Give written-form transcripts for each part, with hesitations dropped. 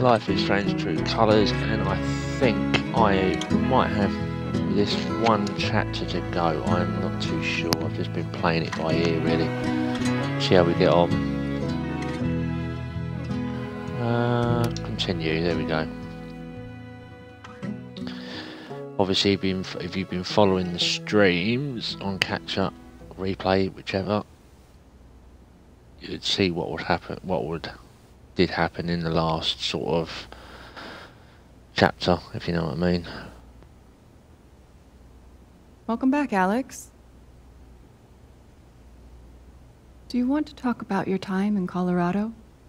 Life is Strange True Colours, and I think I might have this one chapter to go. I'm not too sure. I've just been playing it by ear, really. See how we get on. Continue. There we go. Obviously, if you've been following the streams on Catch Up, Replay, whichever, you'd see what would happen. Did happen in the last sort of chapter, if you know what I mean. Welcome back, Alex. Do you want to talk about your time in Colorado?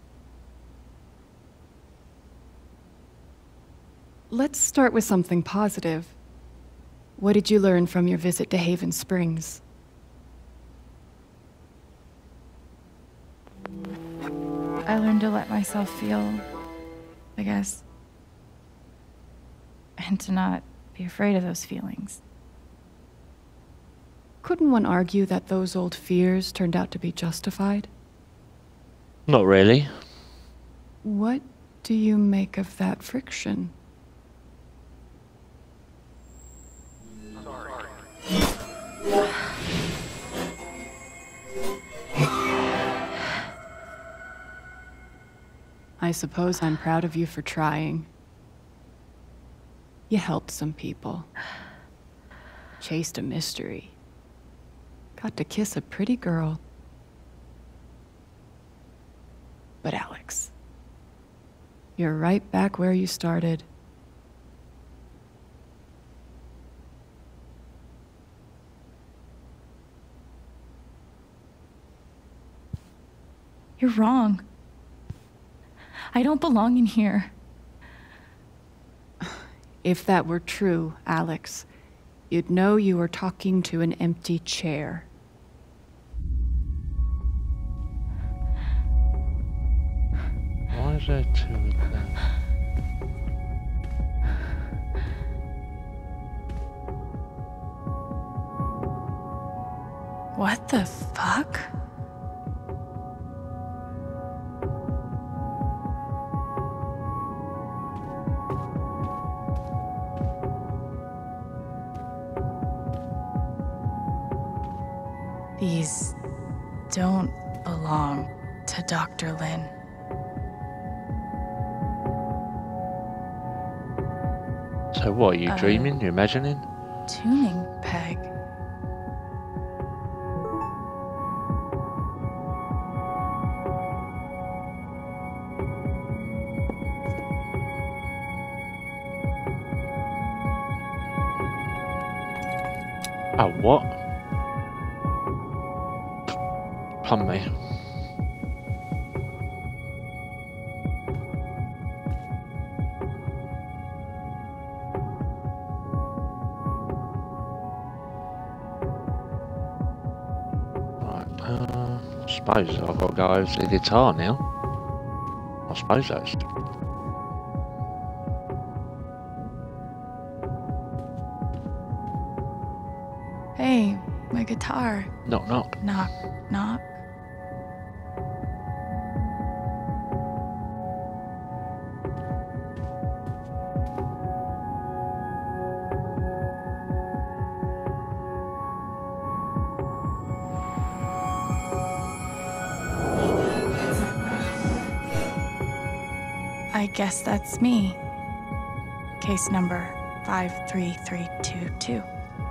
Let's start with something positive. What did you learn from your visit to Haven Springs? I learned to let myself feel, I guess. And to not be afraid of those feelings. Couldn't one argue that those old fears turned out to be justified? Not really. What do you make of that friction? I suppose I'm proud of you for trying. You helped some people. Chased a mystery. Got to kiss a pretty girl. But Alex, you're right back where you started. You're wrong. I don't belong in here. If that were true, Alex, you'd know you were talking to an empty chair. Why is there two of them? What the fuck? These don't belong to Dr. Lin. So what, are you dreaming? You imagining? Tuning peg. Oh, what? Plum me. Right, I suppose I've got to go over to the guitar now. I suppose that's... Hey, my guitar. Knock, knock. Knock, knock. I guess that's me. Case number 53322.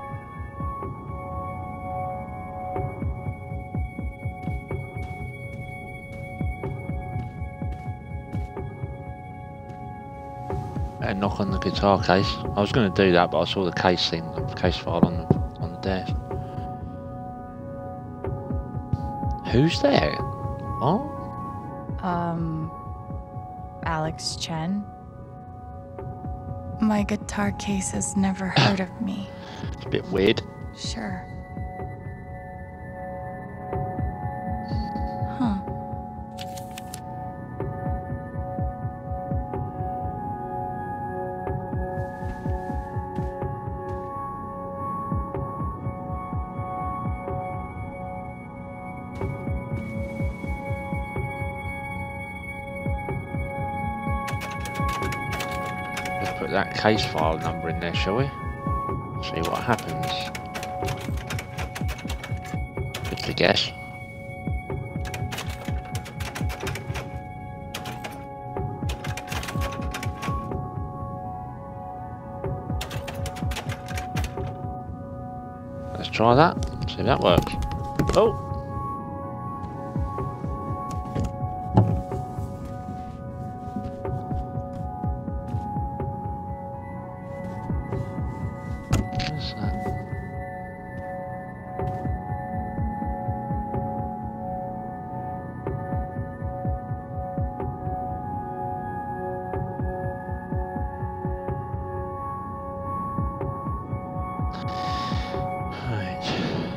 And knock on the guitar case. I was going to do that, but I saw the case file on the desk. Who's there? Oh? Alex Chen. My guitar case has never heard of me. It's a bit weird. Sure. Huh. Let's put that case file number in there, shall we? See what happens. Good to guess. Let's try that. See if that works. Oh! What's that? Right.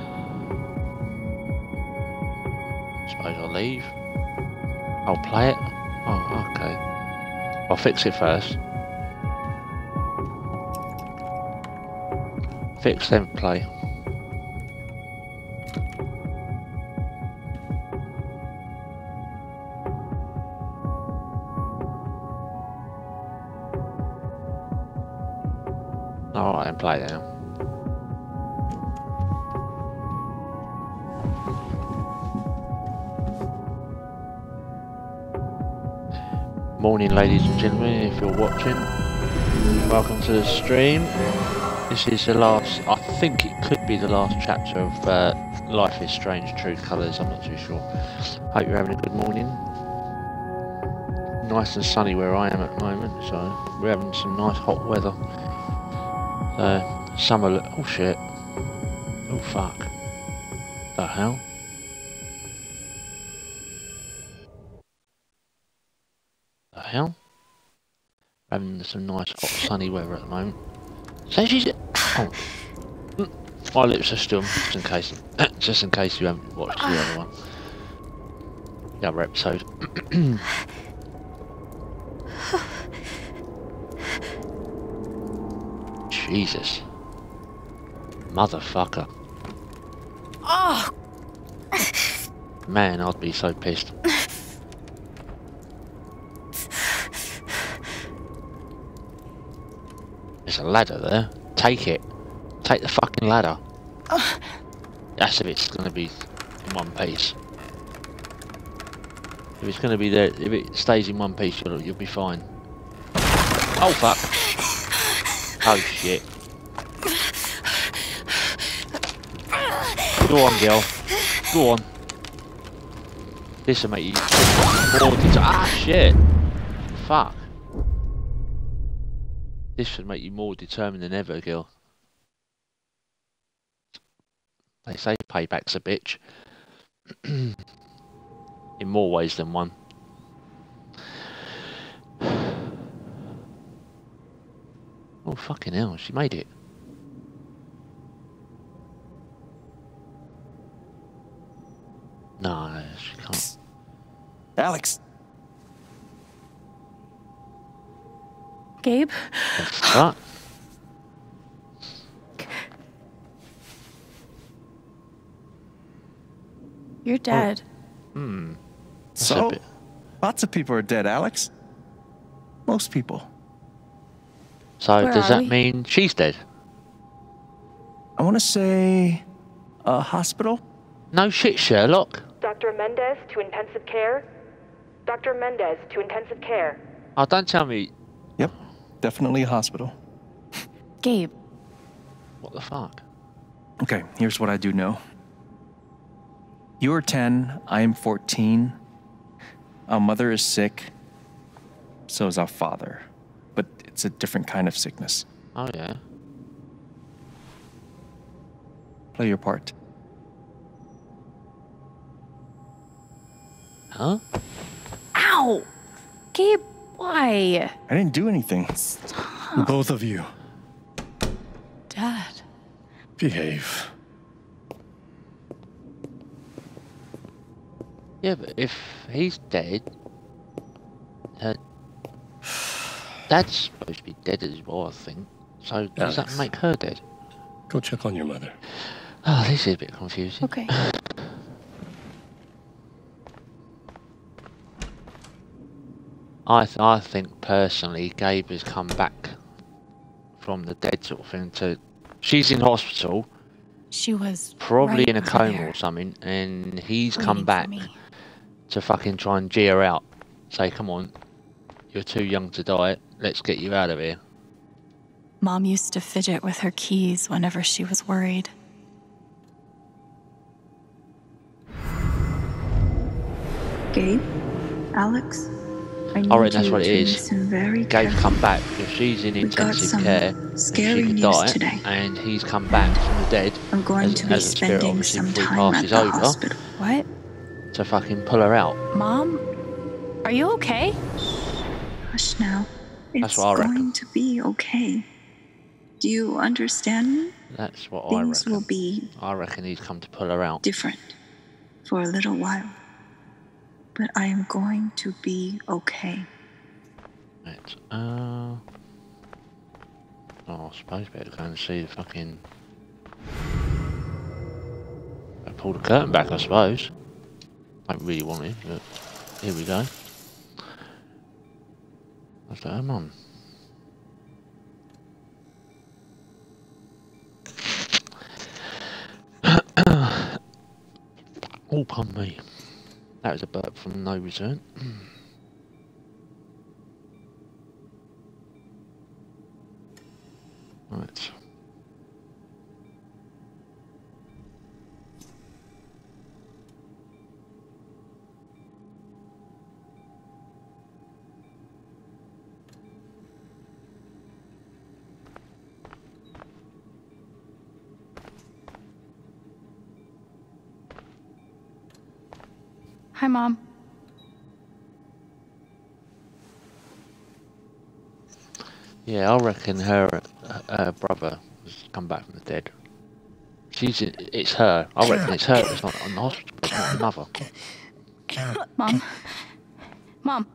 Suppose I'll leave. I'll play it. Oh, okay. I'll fix it first. Fix, then play. Alright, then play now. Morning, ladies and gentlemen, if you're watching, welcome to the stream. This is the last, I think it could be the last chapter of Life is Strange True Colours, I'm not too sure. Hope you're having a good morning. Nice and sunny where I am at the moment, so we're having some nice hot weather. Summer, oh shit. Oh fuck. The hell? The hell? Having some nice hot sunny weather at the moment. So she's oh. My lips are still just in case you haven't watched the other one. The other episode. Jesus. Motherfucker. Oh! Man, I'd be so pissed. There's a ladder there. Take it. Take the fucking ladder. That's if it's gonna be in one piece. If it's gonna be there, if it stays in one piece, you'll be fine. Oh fuck. Oh shit. Go on, girl. Go on. This will make you more shit. Fuck. This should make you more determined than ever, girl. They say payback's a bitch. In more ways than one. Oh, fucking hell, she made it. No, she can't. Alex! Gabe? What? You're dead. Hmm. So, lots of people are dead, Alex. Most people. So, Where does are that we? mean she's dead? I want to say a hospital? No shit, Sherlock. Dr. Mendez to intensive care. Dr. Mendez to intensive care. Oh, don't tell me. Yep, definitely a hospital. Gabe. What the fuck? Okay, here's what I do know. You are 10, I am 14. Our mother is sick. So is our father. But it's a different kind of sickness. Oh, yeah. Play your part. Huh? Ow! Gabe, why? I didn't do anything. Stop. Both of you, Dad. behave. Yeah, but if he's dead, Dad's supposed to be dead as well, I think. So does that Alex. make her dead? Go check on your mother. Oh, this is a bit confusing. Okay. I think personally, Gabe has come back from the dead sort of thing. She's in hospital, She was probably right in a over coma there, or something, and he's waiting come for back me. to fucking try and G her out. Say, come on, you're too young to die. Let's get you out of here. Mom used to fidget with her keys whenever she was worried. Gabe? Alex? I need Alright, that's you what it to is. listen very Gabe's carefully. come back because she's in We got intensive some care and she scary could news die, today. and he's come back from the dead I'm going to be as a spirit, spending obviously, some before he time at passes the over hospital. What? to fucking pull her out. Mom? Are you okay? Hush now. That's It's what I reckon. going to be okay. Do you understand me? That's what Things I will reckon. be I reckon he's come to pull her out. different for a little while. But I am going to be okay. Right, oh, I suppose better go and see the fucking... I pull the curtain back, I suppose. I don't really want it, but here we go. What's that, Mum? Oh, pardon me. That was a burp from no return. Right. Hi, Mom. Yeah, I reckon her brother has come back from the dead. It's her. I reckon it's her. It's not on the hospital. It's not the mother. Mom. Mom.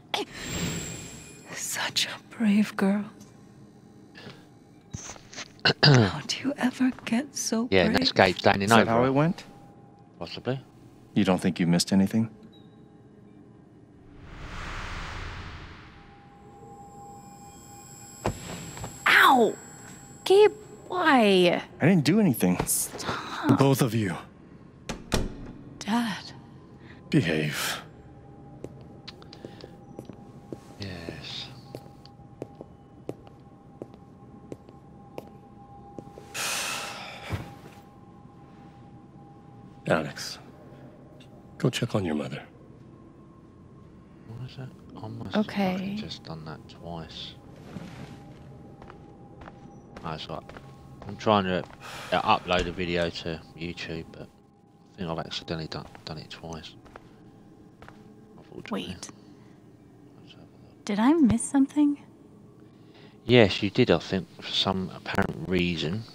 Such a brave girl. How do you ever get so Yeah, brave? that's Gabe standing Is over that how her, it went? possibly. You don't think you missed anything? Ow! Gabe, why? I didn't do anything. Both of you, Dad. behave. Yes. Alex, go check on your mother. What is that? I must Okay. have fucking just done that twice. That's right. I'm trying to upload a video to YouTube, but I think I've accidentally done it twice. Unfortunately. Wait. Did I miss something? Yes, you did, I think, for some apparent reason.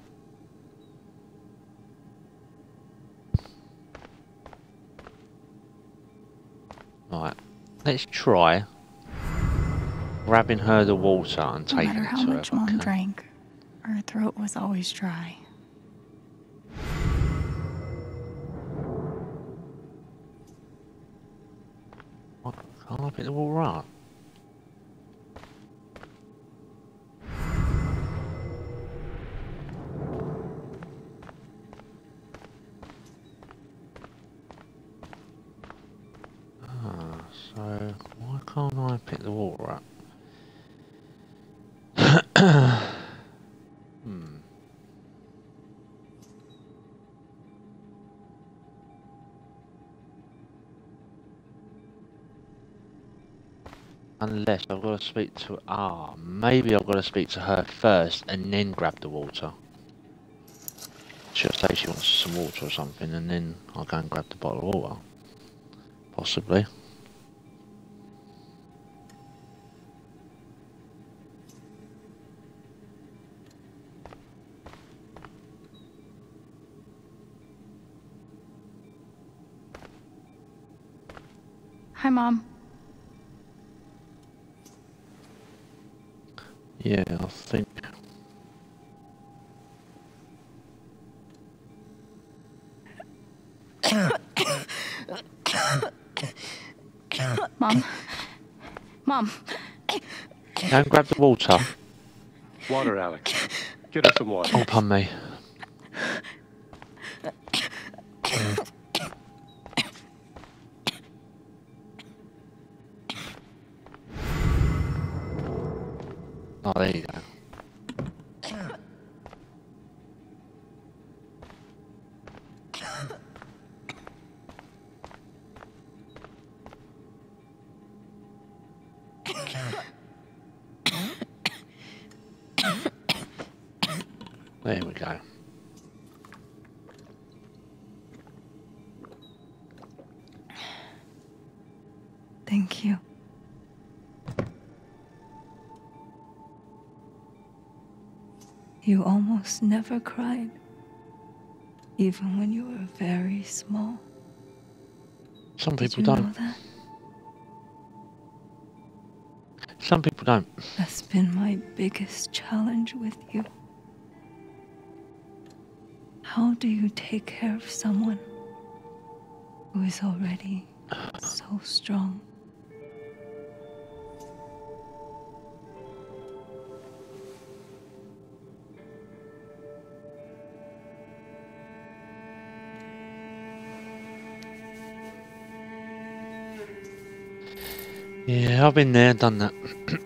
Right, let's try grabbing her the water and No taking matter it how to her. much Mom okay? drank, her throat was always dry. What? Can't I pick the water up? So why can't I pick the water up? Unless I've got to speak to... maybe I've got to speak to her first and then grab the water. She'll say she wants some water or something and then I'll go and grab the bottle of water. Possibly. Hi, Mom. Yeah, I think... Mom. Mom. Go and grab the water. Water, Alex. Get her some water. Oh, pardon me. Oh, there you go. There we go. Thank you. You almost never cried, even when you were very small. Some Did people you know don't. that? Some people don't. That's been my biggest challenge with you. How do you take care of someone who is already so strong? Yeah, I've been there, done that.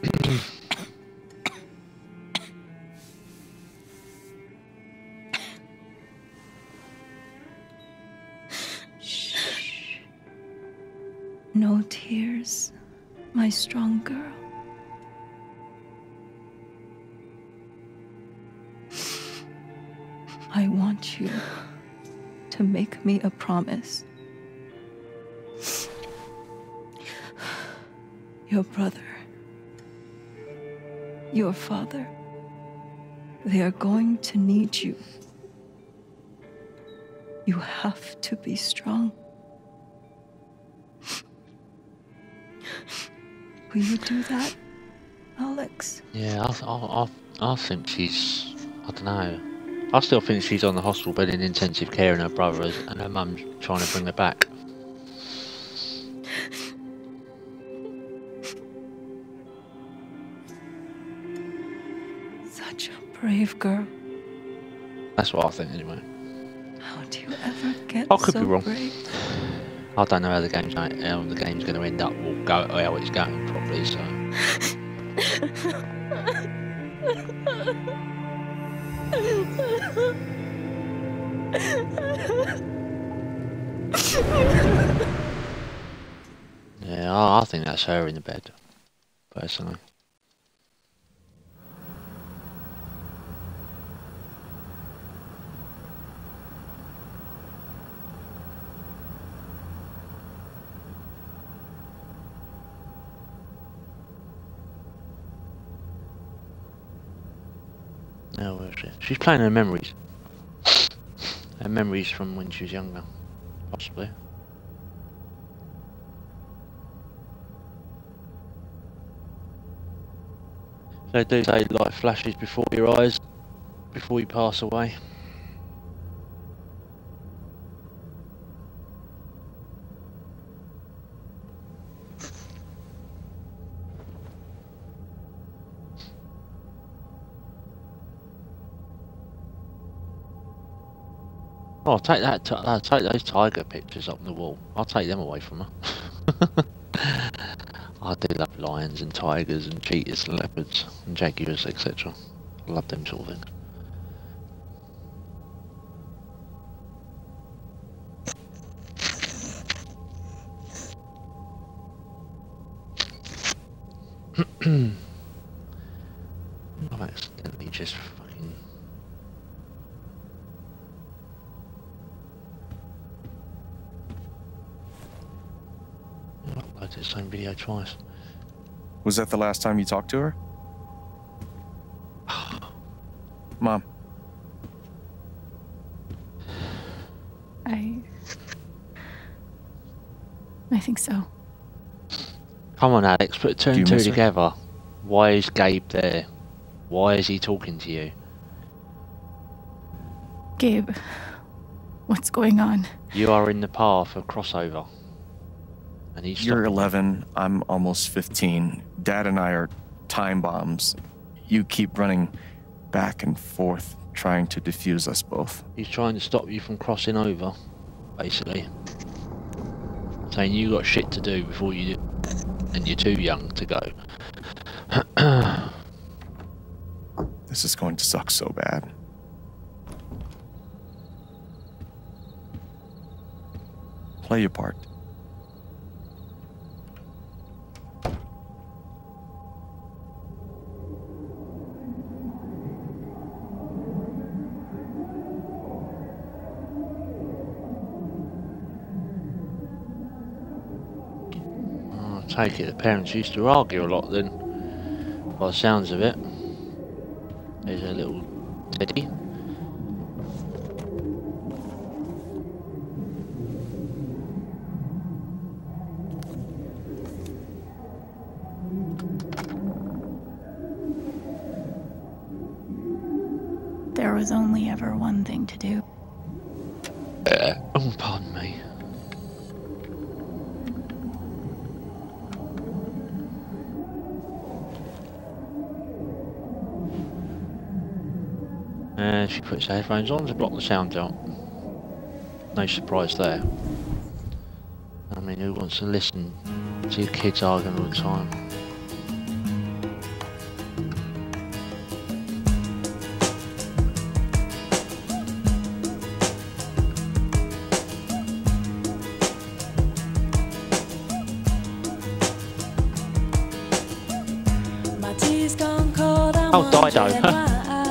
Shh. No tears, my strong girl. I want you to make me a promise. Your brother, your father, they are going to need you. You have to be strong. Will you do that, Alex? Yeah, I think she's, I don't know. I still think she's on the hospital bed in intensive care and her brother and her mum's trying to bring her back. Such a brave girl. That's what I think anyway. How do you ever get I could so be wrong. brave? I don't know how the game's going to end up or go how it's going properly, so. Yeah, I think that's her in the bed, personally. Now where is she? She's playing her memories. Her memories from when she was younger, possibly. They do say light flashes before your eyes, before you pass away. Oh, take that. Take those tiger pictures up the wall. I'll take them away from her. I do love lions and tigers and cheetahs and leopards and jaguars, etc. I love them sort of things. I've accidentally just fucking... I uploaded the same video twice. Was that the last time you talked to her? Mom. I think so. Come on, Alex, put two and two miss her? together. Why is Gabe there? Why is he talking to you? Gabe, what's going on? You are in the path of crossover. And he's You're stopping you. 11, I'm almost 15. Dad and I are time bombs. You keep running back and forth, trying to defuse us both. He's trying to stop you from crossing over, basically. Saying you got shit to do before you do, and you're too young to go. This is going to suck so bad. Play your part. I take it the parents used to argue a lot then, by the sounds of it. There's a little Teddy. There was only ever one thing to do. Oh, pardon me. She puts her headphones on to block the sound out. No surprise there. I mean, who wants to listen to your kids arguing all the time? Oh, Dido.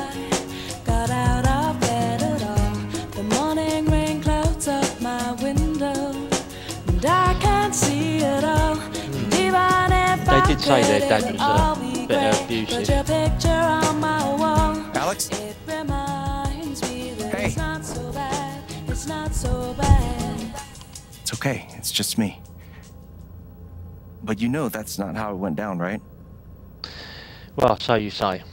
They did say their dad was a bit abusive. Alex? Hey. It's okay. It's just me. But you know that's not how it went down, right? Well, so you say.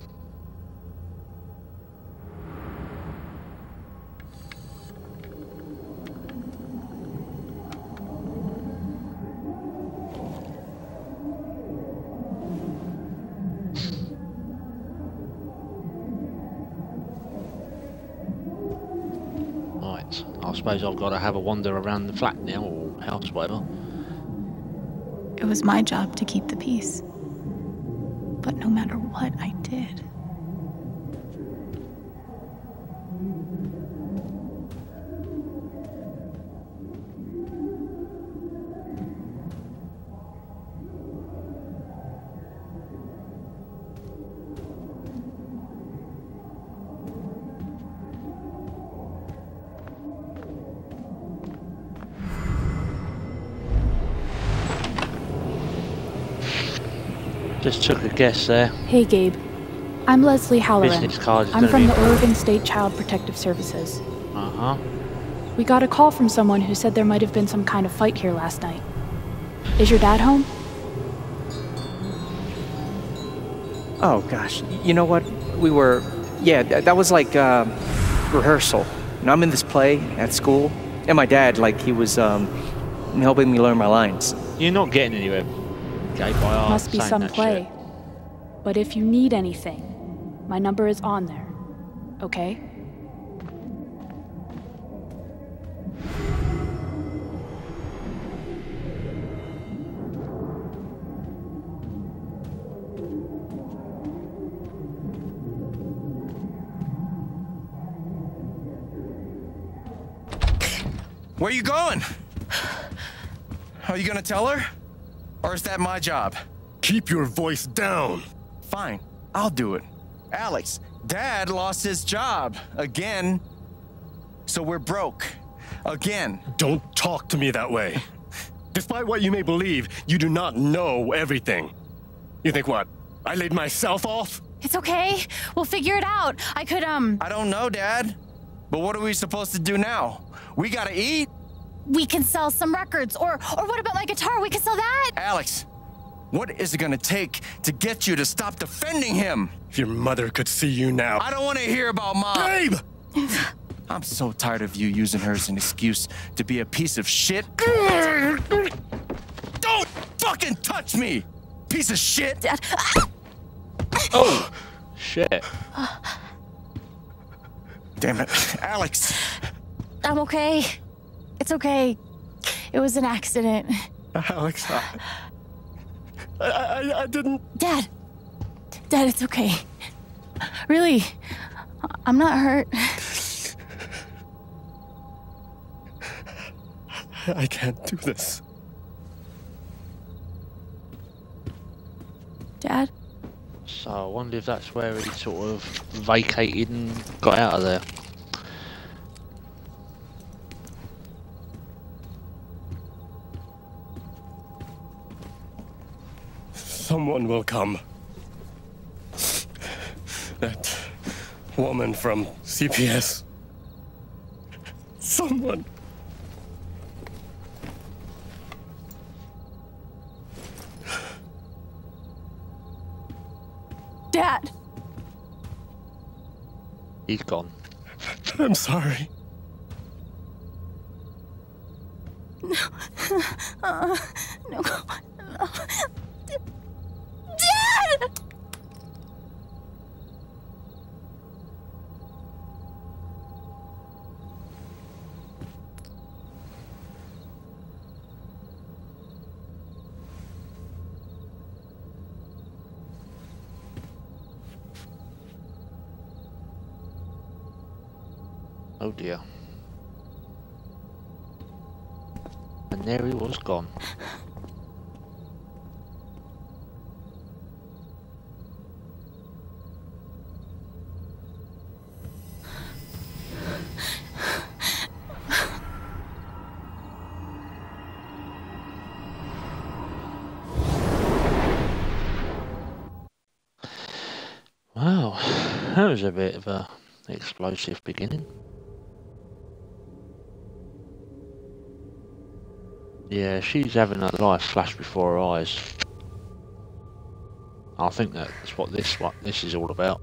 Right, I suppose I've got to have a wander around the flat now, or house, whatever. It was my job to keep the peace. But no matter what I did, Just took a guess there. Hey Gabe, I'm Leslie Halloran. Business card is I'm gonna from be the Oregon State Child Protective Services. Uh-huh. We got a call from someone who said there might have been some kind of fight here last night. Is your dad home? Oh gosh, you know what? We were, yeah, that was like rehearsal. And I'm in this play at school, and my dad, like, he was helping me learn my lines. You're not getting anywhere. Okay, by Must be saying some that play. shit. But if you need anything, my number is on there. Okay? Where you going? Are you gonna tell her? Or is that my job? Keep your voice down. Fine, I'll do it. Alex, Dad lost his job again. So we're broke. Again. Don't talk to me that way. Despite what you may believe, you do not know everything. You think what? I laid myself off? It's okay. We'll figure it out. I could, I don't know, Dad. But what are we supposed to do now? We gotta eat. We can sell some records. Or what about my guitar? We can sell that. Alex, what is it gonna take to get you to stop defending him? If your mother could see you now. I don't want to hear about Mom. Babe! I'm so tired of you using her as an excuse to be a piece of shit. Don't fucking touch me! piece of shit! Dad. Oh, shit. Damn it. Alex! I'm okay. It's okay. It was an accident. Alex, I didn't... Dad, it's okay. Really, I'm not hurt. I can't do this. Dad? So I wonder if that's where he sort of vacated and got out of there. Someone will come. That woman from CPS. Someone. Dad! He's gone. I'm sorry. No. No. Dad! Oh dear. And there he was gone. Wow, that was a bit of a explosive beginning. Yeah, she's having her life flash before her eyes. I think that's what this is all about.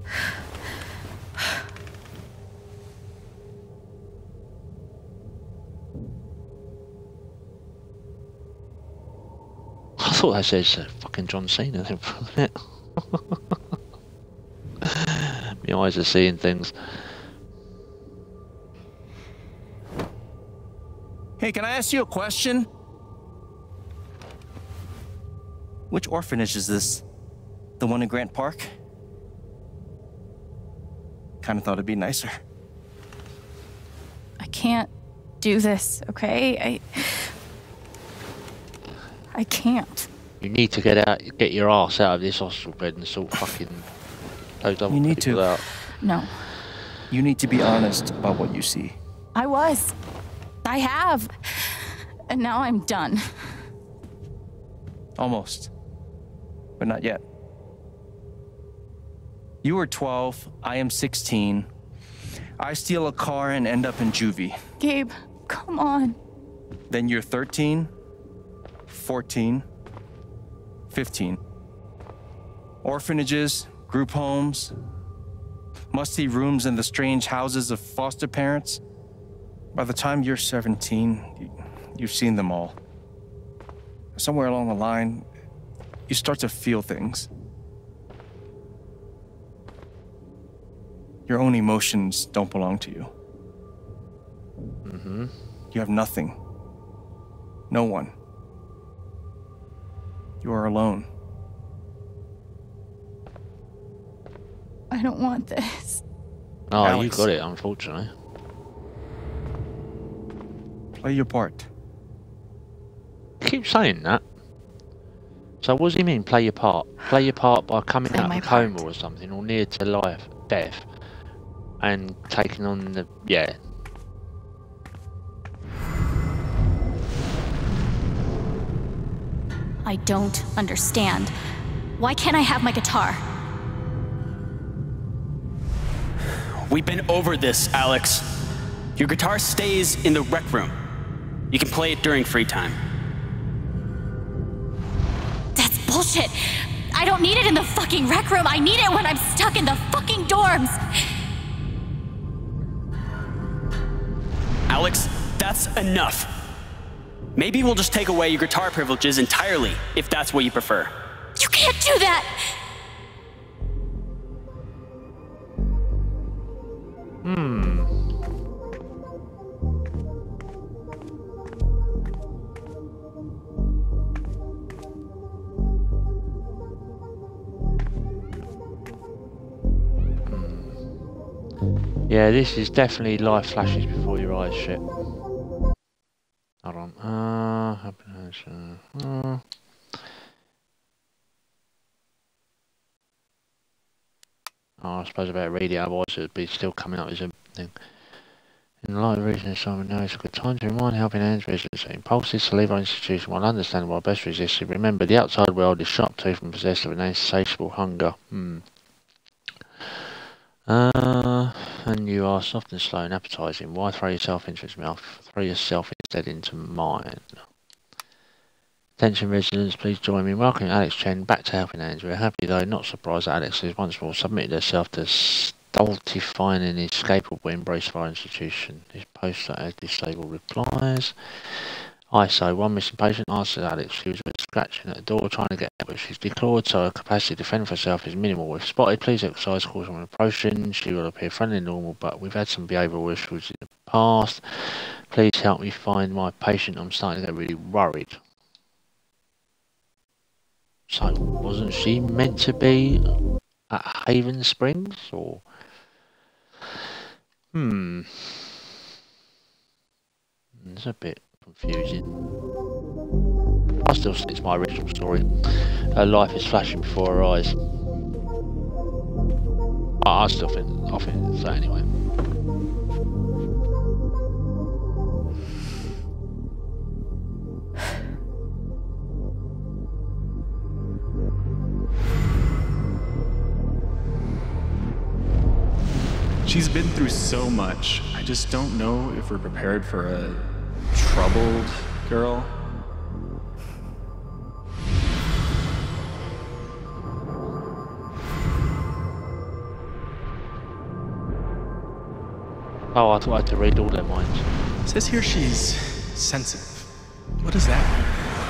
I thought that says fucking John Cena then for a minute. My eyes are seeing things. Hey, can I ask you a question? Which orphanage is this? The one in Grant Park? Kinda thought it'd be nicer. I can't do this, okay? I can't. You need to get your ass out of this hospital bed and sort fucking those other You need people to. out. No. You need to be honest about what you see. I was. I have. And now I'm done. Almost. But not yet. You were 12, I am 16. I steal a car and end up in juvie. Gabe, come on. Then you're 13, 14, 15. Orphanages, group homes, musty rooms in the strange houses of foster parents. By the time you're 17, you've seen them all. Somewhere along the line, you start to feel things. Your own emotions don't belong to you. Mm-hmm. You have nothing. No one. You are alone. I don't want this. Oh, Alex. you got it, unfortunately. Play your part. Keep saying that. So what does he mean, play your part? Play your part by coming Play out my of a coma part. or something, or near to death, and taking on the... yeah. I don't understand. Why can't I have my guitar? We've been over this, Alex. Your guitar stays in the rec room. You can play it during free time. That's bullshit. I don't need it in the fucking rec room. I need it when I'm stuck in the fucking dorms. Alex, that's enough. Maybe we'll just take away your guitar privileges entirely, if that's what you prefer. You can't do that! Yeah, this is definitely life flashes before your eyes shit. Hold on. Happiness. I suppose I better read it, otherwise it would be still coming up as a thing. In the light of recent assignment, now is a good time to remind Helping Hands residents that impulses to leave our institution while understanding why best resisted. Remember, the outside world is sharp-toothed and possessed of an insatiable hunger. And you are soft and slow and appetizing. Why throw yourself into its mouth? Throw yourself instead into mine. Attention residents, please join me in welcoming Alex Chen back to Helping Hands. We're happy, though not surprised, that Alex has once more submitted herself to stultifying and inescapable embrace of our institution. His poster has disabled replies. ISO, one missing patient answered Alex. She was scratching at the door trying to get out, but she's declawed, so her capacity to defend herself is minimal. If spotted, please exercise caution when approaching. She will appear friendly and normal, but we've had some behavioural issues in the past. Please help me find my patient. I'm starting to get really worried. So, wasn't she meant to be at Haven Springs, or? It's a bit confusing. I still think it's my original story. Her life is flashing before her eyes. I think it's that anyway. She's been through so much. I just don't know if we're prepared for a troubled girl. Oh, I thought I had to read all their minds. It says here she's sensitive. What is that?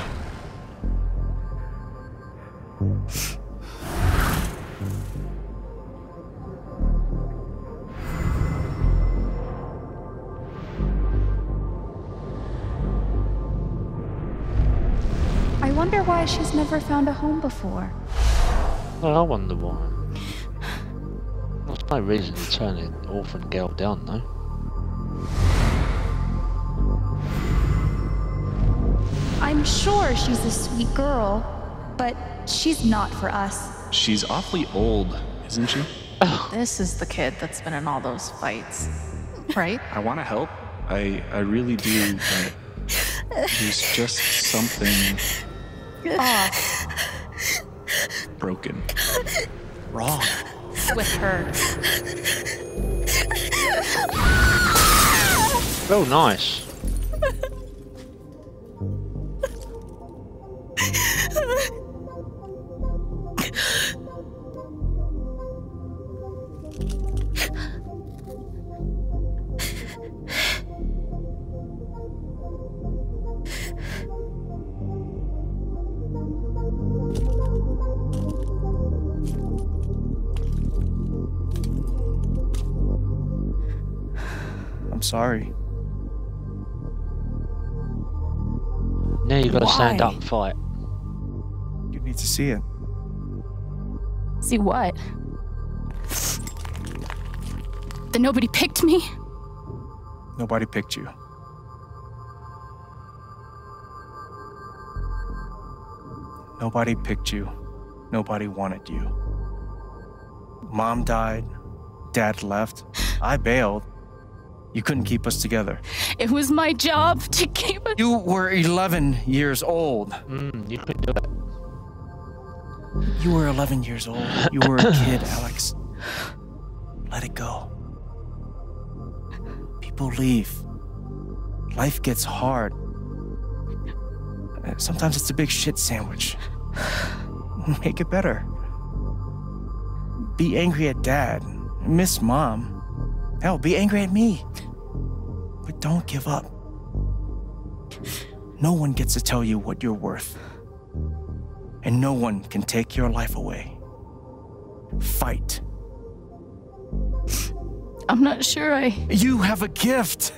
I wonder why she's never found a home before. Well, I wonder why. There's no reason to turn an orphan girl down, though. I'm sure she's a sweet girl, but she's not for us. She's awfully old, isn't she? This is the kid that's been in all those fights, right? I want to help. I really do, but there's just something Off broken. Wrong. with her. Oh, nice. I'm sorry. Now you got to Why? stand up and fight. You need to see it. See what? That nobody picked me? Nobody picked you. Nobody picked you. Nobody wanted you. Mom died. Dad left. I bailed. You couldn't keep us together. It was my job to keep us. You were 11 years old. You couldn't do it. You were 11 years old. You were a kid, Alex. Let it go. People leave. Life gets hard. Sometimes it's a big shit sandwich. Make it better. Be angry at Dad. Miss Mom. Hell, be angry at me. But don't give up. No one gets to tell you what you're worth. and no one can take your life away. Fight. I'm not sure You have a gift.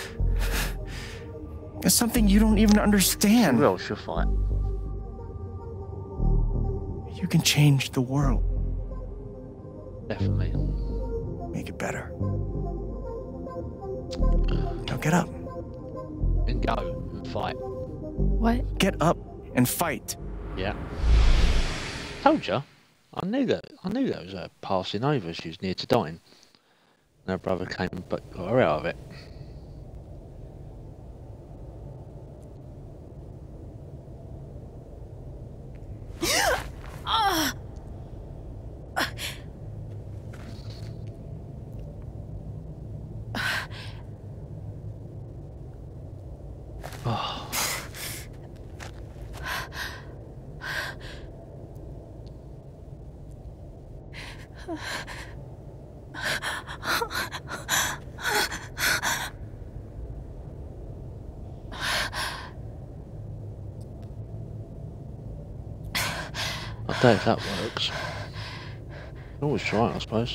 It's something you don't even understand. Who else should fight? You can change the world. Definitely. Make it better. Now get up. And go and fight. What? Get up and fight. Yeah. Told you. I knew that was her passing over. She was near to dying. And her brother came but got her out of it. I don't know if that works. Can always try it, I suppose.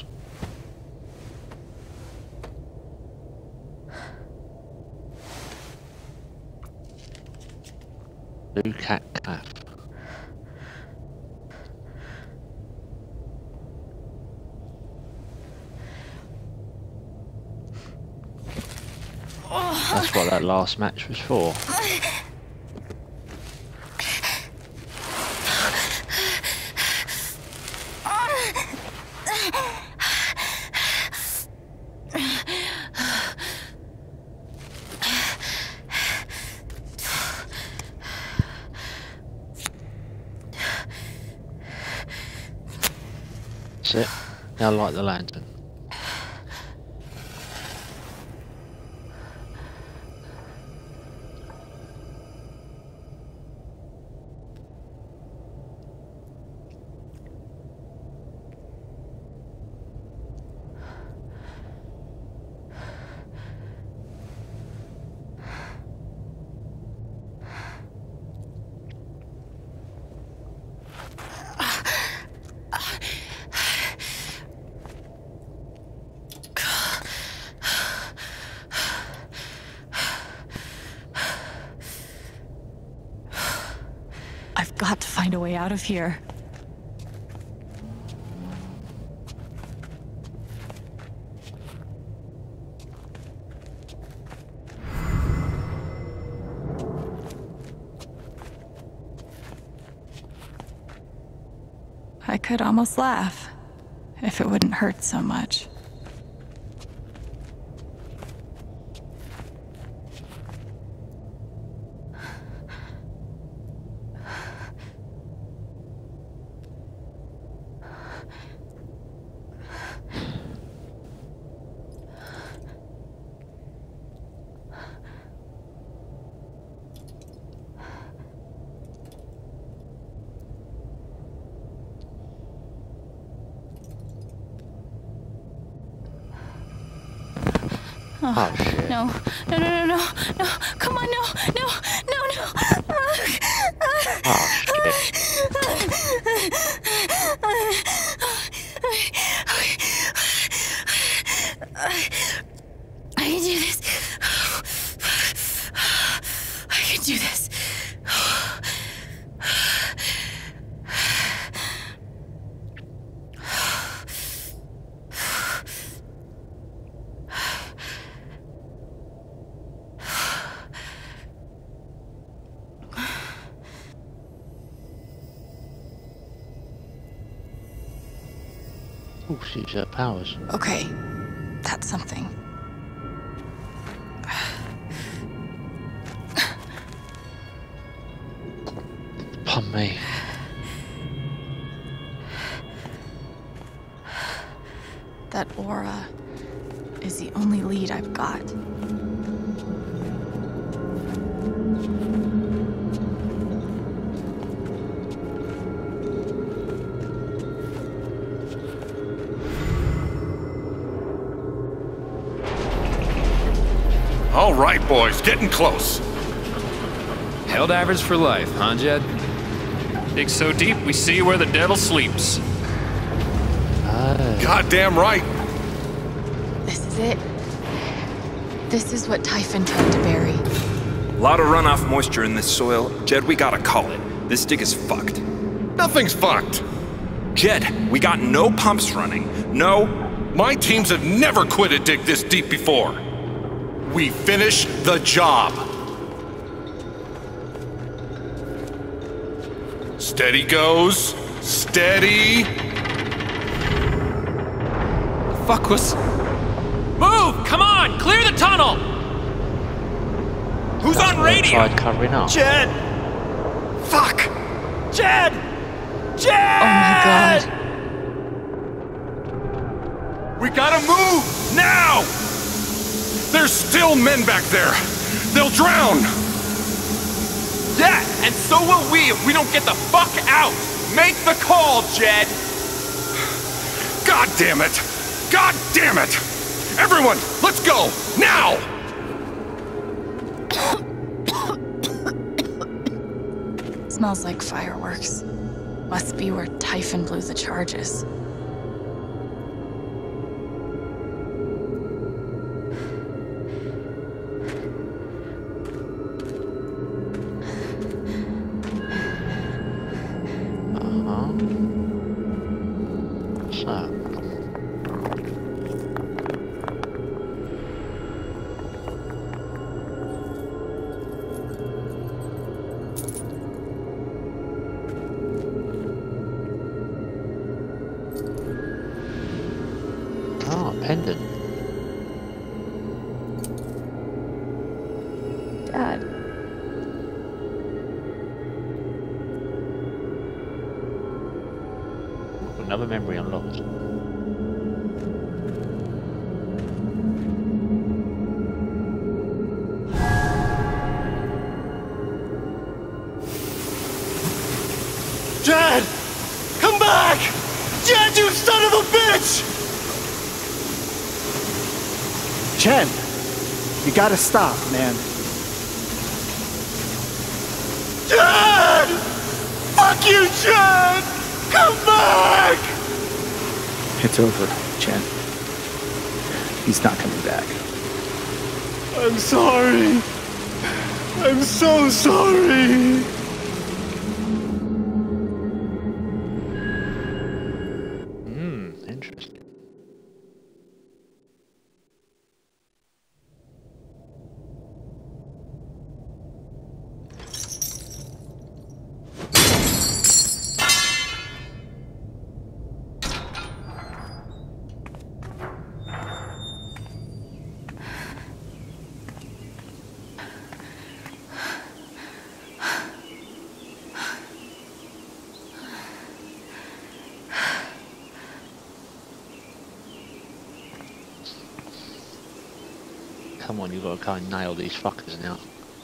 Blue cat calf. That's what that last match was for. That's it. Now light the lantern. I've got to find a way out of here. I could almost laugh, if it wouldn't hurt so much. Oh shit. No, no, no, no, no, no, come on, no, no, no, no. Oh shit. I can do this. I can do this. Oh, she's got powers. Okay, that's something. Pun me. That aura is the only lead I've got. All right, boys, getting close. Held average for life, huh, Jed? Dig so deep, we see where the devil sleeps. Goddamn right. This is it. This is what Typhon tried to bury. A lot of runoff moisture in this soil. Jed, we gotta call it. This dig is fucked. Nothing's fucked. Jed, we got no pumps running. No. My teams have never quit a dig this deep before. We finish the job. Steady goes. Steady. The fuck was... Move! Come on! Clear the tunnel! Who's on radio? Tried covering up. Jed! Fuck! Jed! Jed! Oh my god. We gotta move! Now! There's still men back there. They'll drown. Yeah, and so will we if we don't get the fuck out! Make the call, Jed! God damn it! God damn it! Everyone, let's go! Now! Smells like fireworks. Must be where Typhon blew the charges. Pendant. Dad. Another memory unlocked. Jed! Come back! Jed, you son of a bitch! Chen, you gotta stop, man. Jed! Fuck you, Jed! Come back! It's over, Chen. He's not coming back. I'm sorry. I'm so sorry. Interesting. Come on, you've got to go and nail these fuckers now.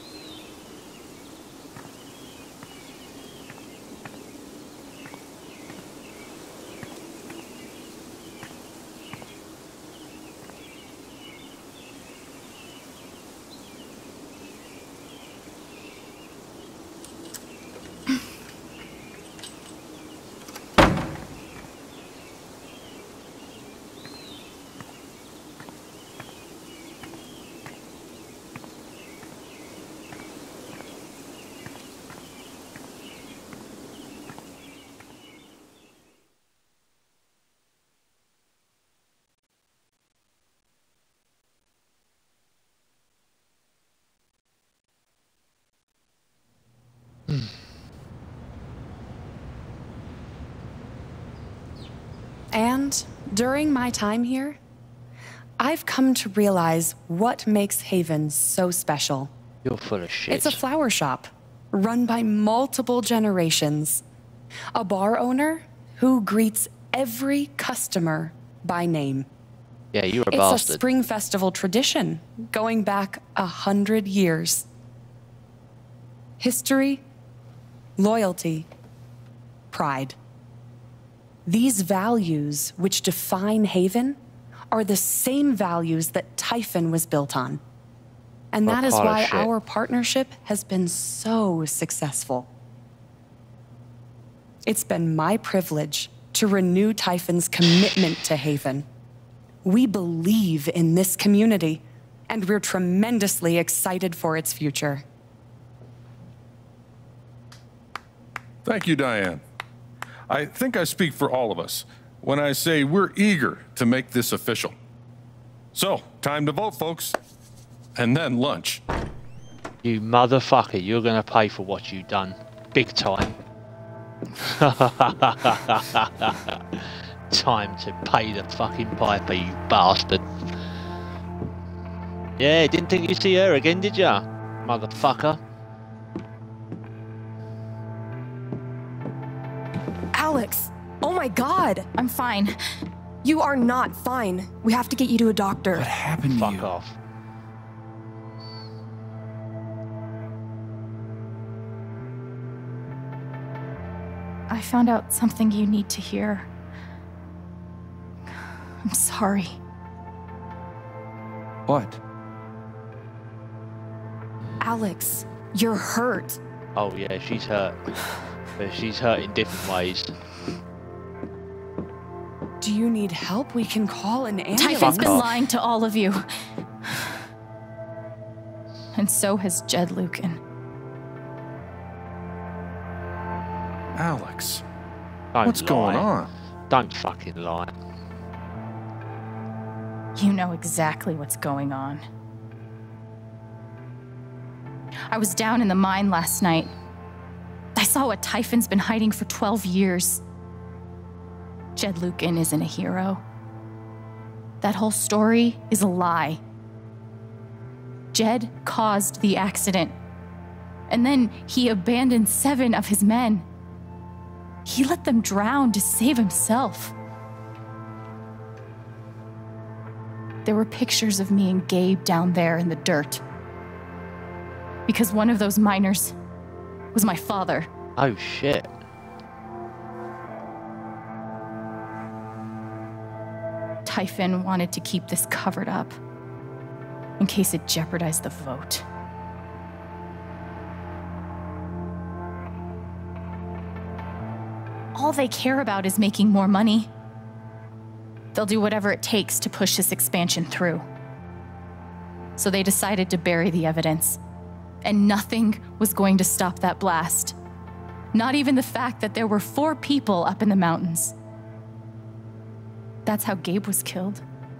And during my time here, I've come to realize what makes Haven so special. You're full of shit. It's a flower shop run by multiple generations. A bar owner who greets every customer by name. Yeah, you're a It's bastard. a spring festival tradition going back 100 years. History, loyalty, pride. These values which define Haven are the same values that Typhon was built on. And that is why our partnership has been so successful. It's been my privilege to renew Typhon's commitment to Haven. We believe in this community, and we're tremendously excited for its future. Thank you, Diane. I think I speak for all of us when I say we're eager to make this official. So, time to vote, folks. And then lunch. You motherfucker, you're gonna pay for what you done. Big time. Time to pay the fucking piper, you bastard. Yeah, didn't think you'd see her again, did ya? Motherfucker. Alex! Oh my god! I'm fine. You are not fine. We have to get you to a doctor. What happened to you? Fuck off. I found out something you need to hear. I'm sorry. What? Alex, you're hurt. Oh yeah, she's hurt. But she's hurt in different ways. Do you need help? We can call an ambulance. Typhon's been lying to all of you. And so has Jed Lucan. Alex, Don't what's going lie. on? Don't fucking lie. You know exactly what's going on. I was down in the mine last night. I saw what Typhon's been hiding for 12 years. Jed Lucan isn't a hero. That whole story is a lie. Jed caused the accident. And then he abandoned 7 of his men. He let them drown to save himself. There were pictures of me and Gabe down there in the dirt. Because one of those miners was my father. Oh shit. Typhon wanted to keep this covered up in case it jeopardized the vote. All they care about is making more money. They'll do whatever it takes to push this expansion through. So they decided to bury the evidence. And nothing was going to stop that blast. Not even the fact that there were 4 people up in the mountains. That's how Gabe was killed.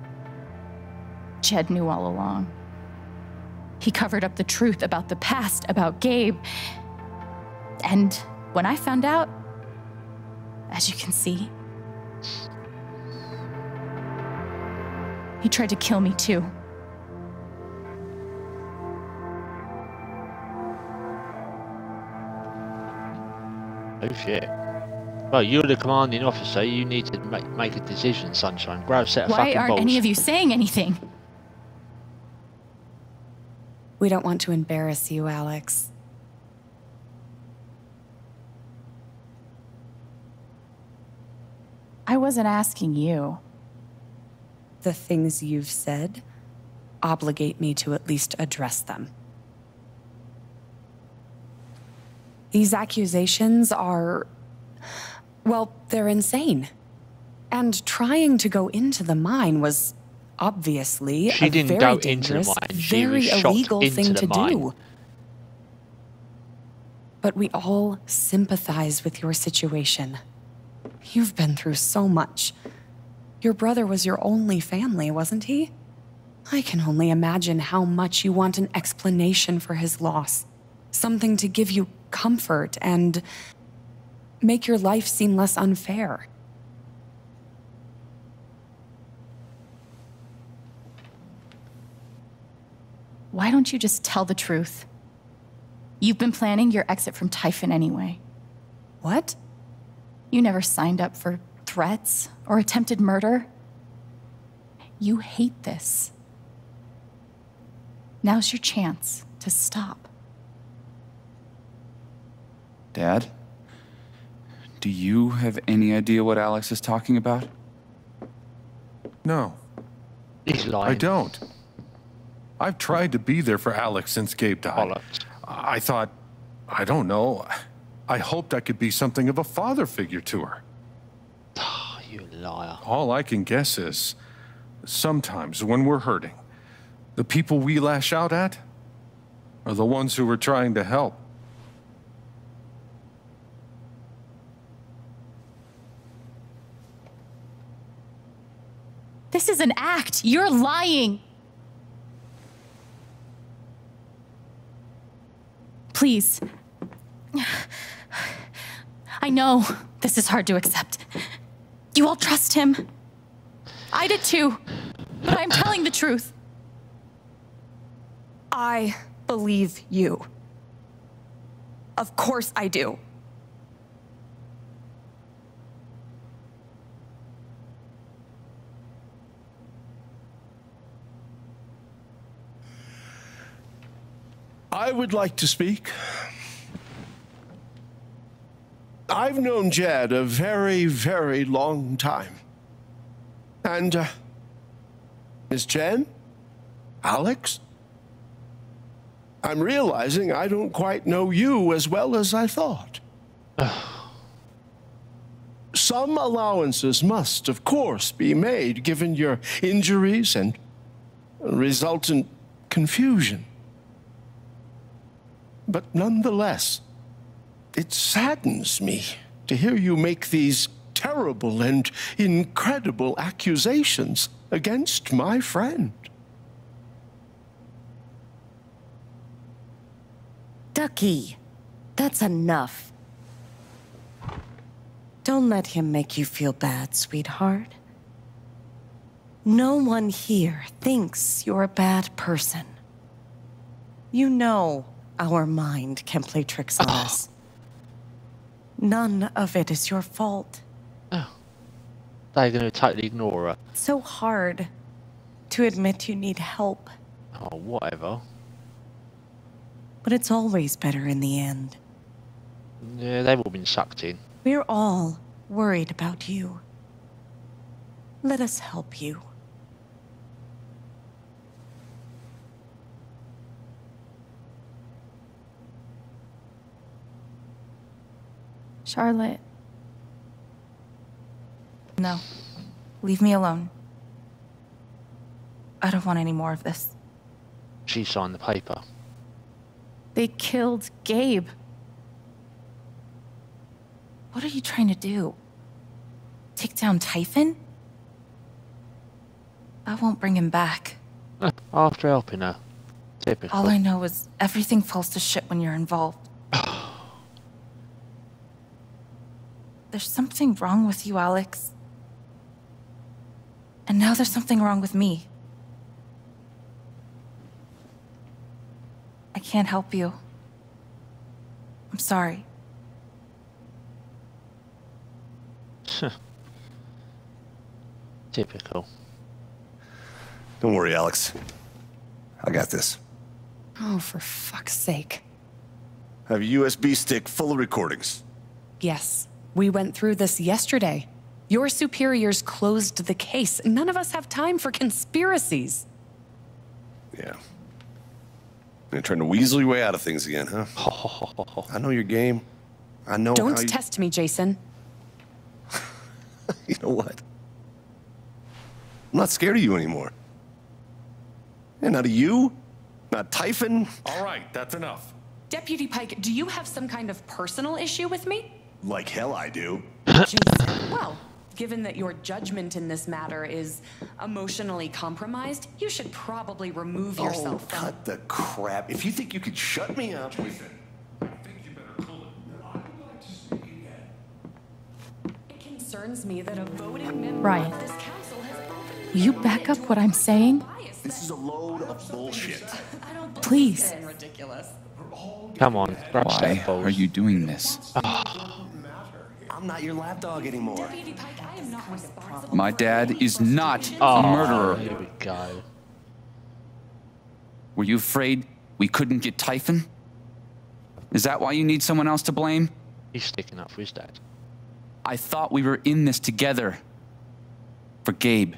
Jed knew all along. He covered up the truth about the past, about Gabe. And when I found out, as you can see, he tried to kill me too. Oh shit. Well, you're the commanding officer. You need to make a decision, Sunshine. Grab a set of Why fucking aren't balls. any of you saying anything? We don't want to embarrass you, Alex. I wasn't asking you. The things you've said obligate me to at least address them. These accusations are, well, they're insane. And trying to go into the mine was obviously She a didn't very go into the dangerous, mine. She very was shot illegal into thing the to mine. do. But we all sympathize with your situation. You've been through so much. Your brother was your only family, wasn't he? I can only imagine how much you want an explanation for his loss. Something to give you comfort and make your life seem less unfair. Why don't you just tell the truth? You've been planning your exit from Typhon anyway. What? You never signed up for threats or attempted murder. You hate this. Now's your chance to stop. Dad? Do you have any idea what Alex is talking about? No. He's lying. I don't. I've tried to be there for Alex since Gabe died. I thought, I don't know, I hoped I could be something of a father figure to her. Oh, you liar. All I can guess is, sometimes when we're hurting, the people we lash out at are the ones who we're trying to help. This is an act. You're lying. Please. I know this is hard to accept. You all trust him. I did too. But I'm telling the truth. I believe you. Of course I do. I would like to speak. I've known Jed a very, very long time. And, Miss Chen? Alex? I'm realizing I don't quite know you as well as I thought. Some allowances must, of course, be made given your injuries and resultant confusion. But nonetheless, it saddens me to hear you make these terrible and incredible accusations against my friend. Ducky, that's enough. Don't let him make you feel bad, sweetheart. No one here thinks you're a bad person. You know our mind can play tricks on us. None of it is your fault. They're going to totally ignore her. It's so hard to admit you need help. Oh, whatever. But it's always better in the end. Yeah, they've all been sucked in. We're all worried about you. Let us help you. Charlotte. No. Leave me alone. I don't want any more of this. She signed the paper. They killed Gabe. What are you trying to do? Take down Typhon? I won't bring him back. After helping her. Typical. All I know is everything falls to shit when you're involved. There's something wrong with you, Alex. And now there's something wrong with me. I can't help you. I'm sorry. Typical. Don't worry, Alex. I got this. Oh, for fuck's sake. I have a USB stick full of recordings. Yes, we went through this yesterday. Your superiors closed the case. None of us have time for conspiracies. Yeah. You're trying to weasel your way out of things again, huh? I know your game. I know Don't how you... test me, Jason. You know what? I'm not scared of you anymore. And not of you, not Typhon. All right, that's enough. Deputy Pike, do you have some kind of personal issue with me? Like hell I do. Jason, well, given that your judgment in this matter is emotionally compromised, you should probably remove yourself from... cut the crap. If you think you could shut me up... It concerns me that a voting member Ryan, of this council has... will you back up what I'm saying? This is a load of bullshit. Please. Ridiculous. Come on, grab Why that balls. are you doing this? I'm not your lapdog anymore. My dad is not a murderer. Here we go. Were you afraid we couldn't get Typhon? Is that why you need someone else to blame? He's sticking up for his dad. I thought we were in this together. For Gabe.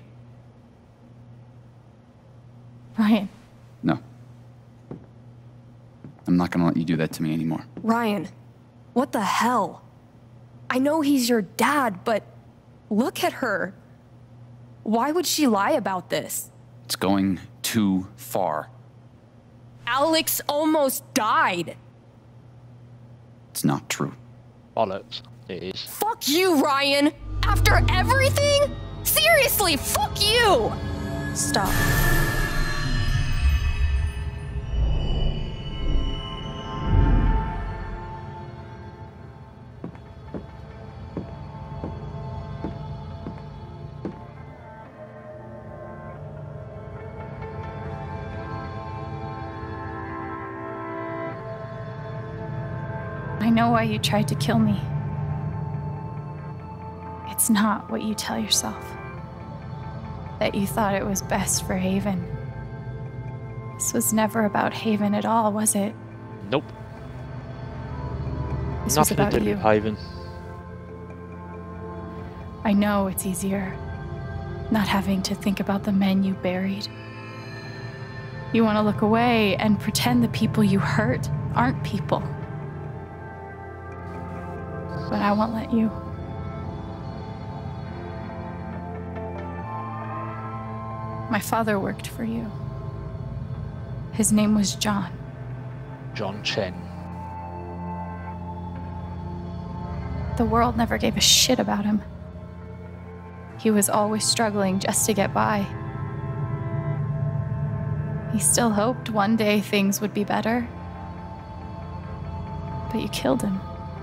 Ryan. No. I'm not gonna let you do that to me anymore. Ryan, What the hell? I know he's your dad, but look at her. Why would she lie about this? It's going too far. Alex almost died. It's not true. Bollocks. It is. Fuck you, Ryan! After everything? Seriously, fuck you! Stop. I know why you tried to kill me. It's not what you tell yourself. That you thought it was best for Haven. This was never about Haven at all, was it? Nope. This Nothing was about to do you. with Haven. I know it's easier not having to think about the men you buried. You want to look away and pretend the people you hurt aren't people. But I won't let you. My father worked for you. His name was John. John Chen. The world never gave a shit about him. He was always struggling just to get by. He still hoped one day things would be better. But you killed him.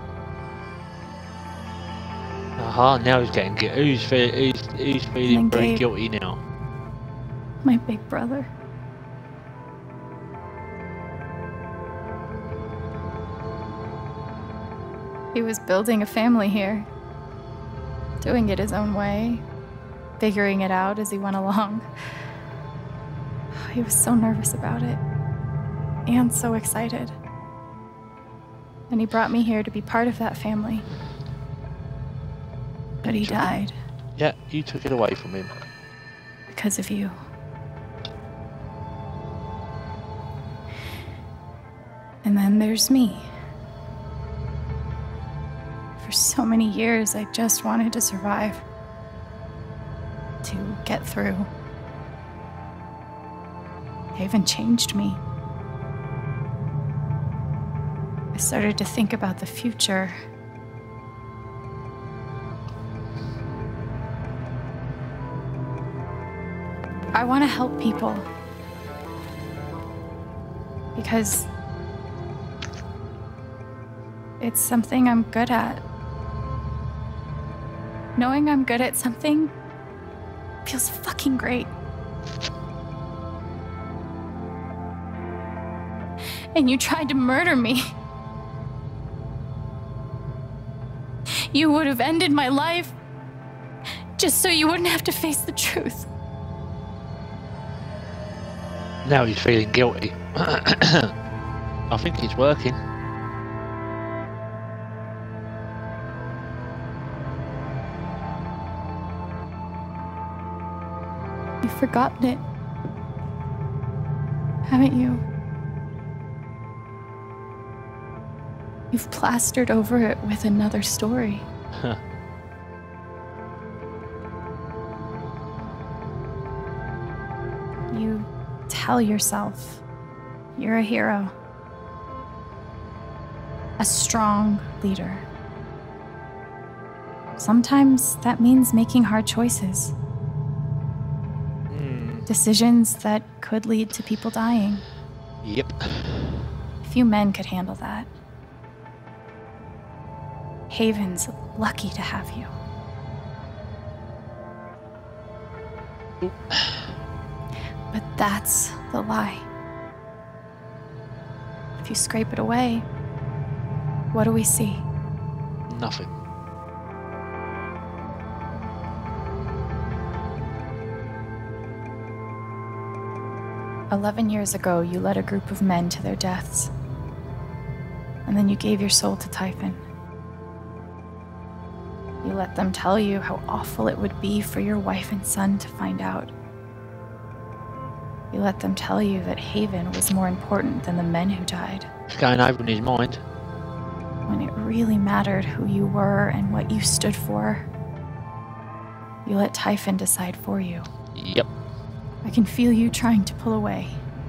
Aha, now he's getting guilty. Who's feeling very Gabe. guilty now? My big brother. He was building a family here. Doing it his own way. Figuring it out as he went along. He was so nervous about it. And so excited. And he brought me here to be part of that family. But he died Yeah, you took it away from him. because of you. And then there's me. For so many years, I just wanted to survive. To get through. Haven changed me. I started to think about the future. I want to help people. Because it's something I'm good at. Knowing I'm good at something feels fucking great. And you tried to murder me. You would have ended my life just so you wouldn't have to face the truth. Now he's feeling guilty. I think it's working. You've forgotten it, haven't you? You've plastered over it with another story. Huh. You tell yourself you're a hero, a strong leader. Sometimes that means making hard choices. Decisions that could lead to people dying. Yep. Few men could handle that. Haven's lucky to have you. But that's the lie. If you scrape it away, what do we see? Nothing. "11 years ago, you led a group of men to their deaths. And then you gave your soul to Typhon. You let them tell you how awful it would be for your wife and son to find out. You let them tell you that Haven was more important than the men who died. It's going over in his mind. when it really mattered who you were and what you stood for, you let Typhon decide for you. Yep. I can feel you trying to pull away.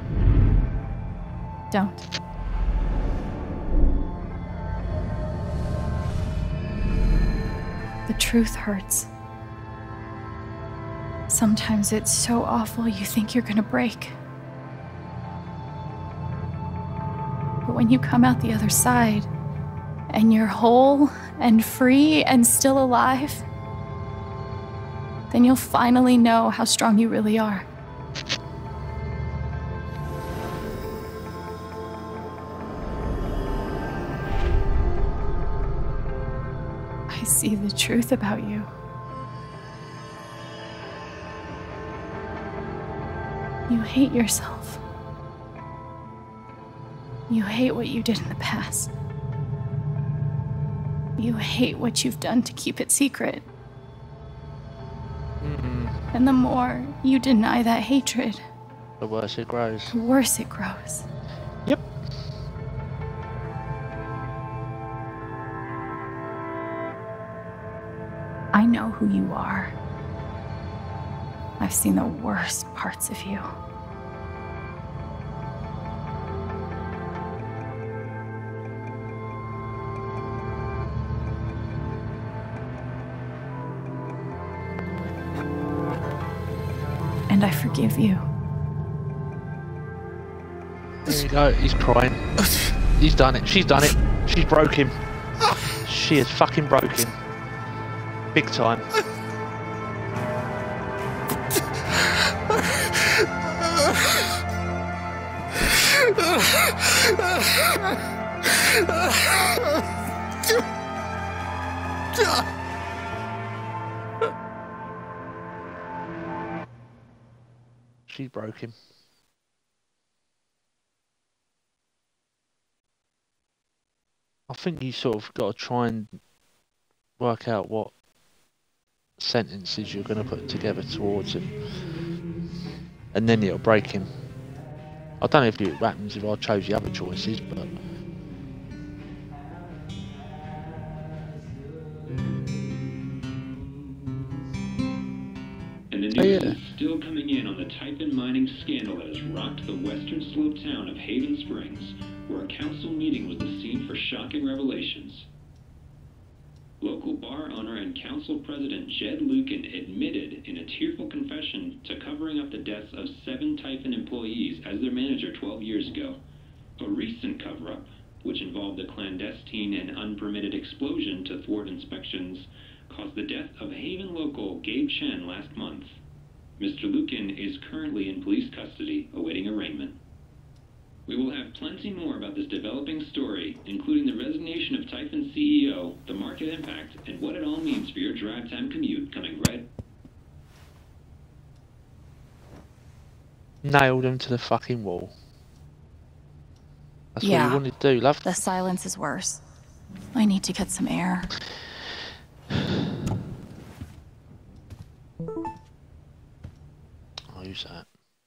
Don't. The truth hurts. Sometimes it's so awful you think you're gonna break. But when you come out the other side, and you're whole and free and still alive, then you'll finally know how strong you really are. I see the truth about you. You hate yourself. You hate what you did in the past. You hate what you've done to keep it secret. And the more you deny that hatred, the worse it grows. The worse it grows. Yep. I know who you are. I've seen the worst parts of you. And I forgive you. There you go, he's crying. He's done it, she's done it. She's broke him. She has fucking broke him. Big time. She broke him. I think you sort of got to try and work out what sentences you're going to put together towards him, and then it'll break him. I don't know if it happens if I chose the other choices, but And the news is still coming in on the Typhon mining scandal that has rocked the western slope town of Haven Springs, where a council meeting was the scene for shocking revelations. Local bar owner and council president Jed Lucan admitted in a tearful confession to covering up the deaths of 7 Typhon employees as their manager 12 years ago. A recent cover-up, which involved a clandestine and unpermitted explosion to thwart inspections, caused the death of Haven local Gabe Chen last month. Mr. Lucan is currently in police custody, awaiting arraignment. We will have plenty more about this developing story, including the resignation of Typhon CEO, the market impact, and what it all means for your drive time commute, coming right. nailed him to the fucking wall. That's what you wanted to do, love. The silence is worse. I need to get some air. I'll use that.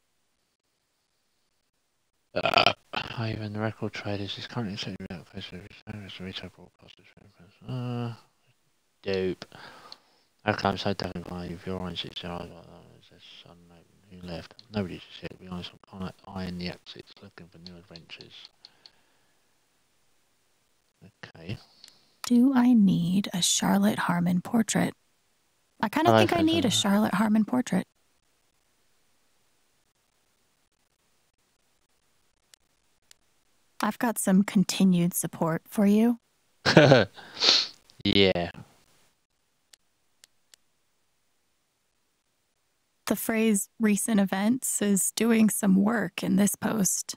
Haven, the record traders is currently setting out face of retail broadcasters. Dope. How come so definitely if you're on 6 hours like that? There's son who left. Nobody's just here to be honest. I'm kind of eyeing the exits, looking for new adventures. Okay. Do I need a Charlotte Harmon portrait? I kind of think I need a Charlotte Harmon portrait. I've got some continued support for you. Yeah. The phrase recent events is doing some work in this post.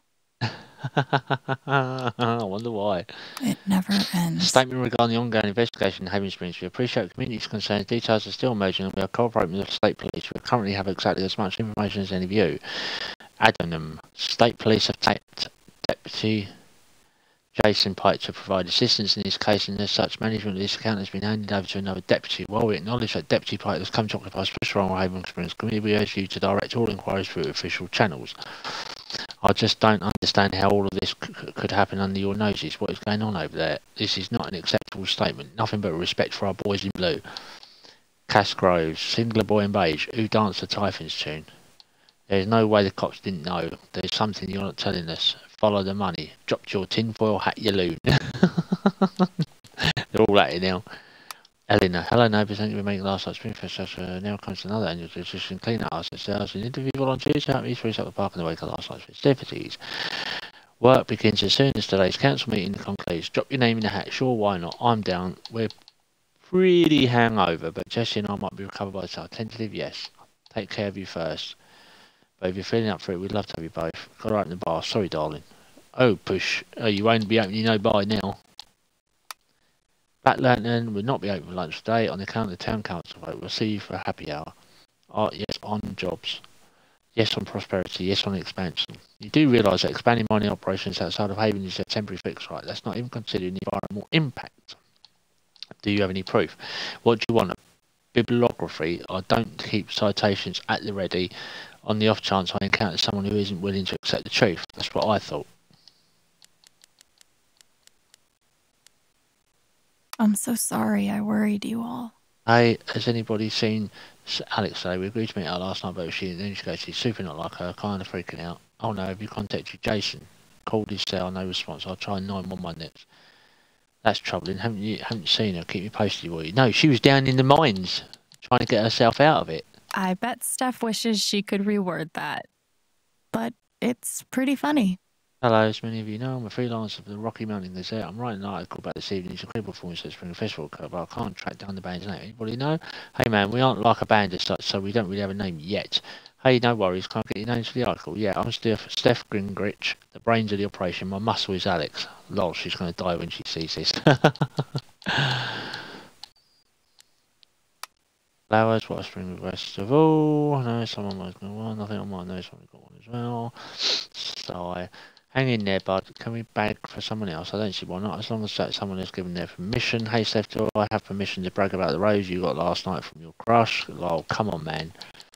I wonder why. It never ends. Statement regarding the ongoing investigation in Haven Springs. We appreciate the community's concerns. Details are still emerging and we are cooperating with the state police. We currently have exactly as much information as any of you. Addenham. State police have tapped Deputy Jason Pike to provide assistance in this case, and as such, management of this account has been handed over to another deputy. While we acknowledge that Deputy Pike has come to occupy a special role in Haven Springs Community, we urge you to direct all inquiries through official channels. I just don't understand how all of this could happen under your noses. What is going on over there? This is not an acceptable statement. Nothing but respect for our boys in blue. Cass Groves, Singular Boy in Beige, who danced the Typhon's tune? There's no way the cops didn't know. There's something you're not telling us. Follow the money. Dropped your tinfoil hat, you loon. They're all at it now. Eleanor, hello neighbours, thank you for making last night's Springfest. Now comes another annual tradition clean out ourselves and interview volunteers to help me spruce up the park in the wake of last night's festivities. Work begins as soon as today's council meeting concludes. Drop your name in the hat, sure, why not? I'm down. We're pretty hangover, but Jesse and I might be recovered by the time. Tentative, yes. Take care of you first. But if you're feeling up for it, we'd love to have you both. Got to open the bar. Sorry, darling. Oh, push. Oh, you won't be opening no bar now. Black Lantern will not be open for lunch today on account of the town council vote. We'll see you for a happy hour. Yes, on jobs. Yes, on prosperity. Yes, on expansion. You do realise that expanding mining operations outside of Haven is a temporary fix, right? That's not even considering the environmental impact. Do you have any proof? What do you want? A bibliography? I don't keep citations at the ready on the off chance I encounter someone who isn't willing to accept the truth. That's what I thought. I'm so sorry I worried you all. Hey, has anybody seen Alex today? We agreed to meet her last night, but then she goes, she's super not like her, kind of freaking out. Oh no, have you contacted Jason? Called his cell, no response. I'll try 911 next. That's troubling. Haven't seen her. Keep me posted, will you? No, she was down in the mines, trying to get herself out of it. I bet Steph wishes she could reword that. But it's pretty funny. Hello, as many of you know, I'm a freelancer for the Rocky Mountain Gazette. I'm writing an article about this evening's incredible performance at Spring Festival, but I can't track down the band's name. Anybody know? Hey man, we aren't like a band as such, so we don't really have a name yet. Hey, no worries, can't get your names for the article. Yeah, I'm Steph Gingrich, the brains of the operation. My muscle is Alex. Lol, she's going to die when she sees this. Flowers, what a spring festival. No, someone might have got one. I think I might know someone got one as well. Sigh. Hang in there, bud. Can we bag for someone else? I don't see why not, as long as someone has given their permission. Hey, Steph, do I have permission to brag about the rose you got last night from your crush? Oh, come on, man.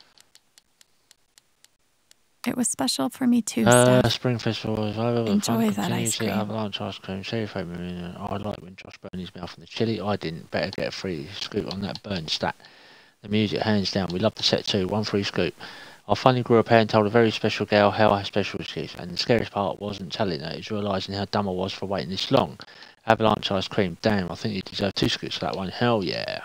It was special for me too, Steph. Spring Festival was over. Enjoy that ice cream. Avalanche ice cream. Cherry fake marina. I like when Josh burned his mouth in the chili. I didn't. Better get a free scoop on that burn stat. The music, hands down. We love the set too. 1 free scoop. I finally grew up here and told a very special girl how special she is. And the scariest part wasn't telling her. It was realising how dumb I was for waiting this long. Avalanche ice cream. Damn, I think you deserve 2 scoops for that one. Hell yeah.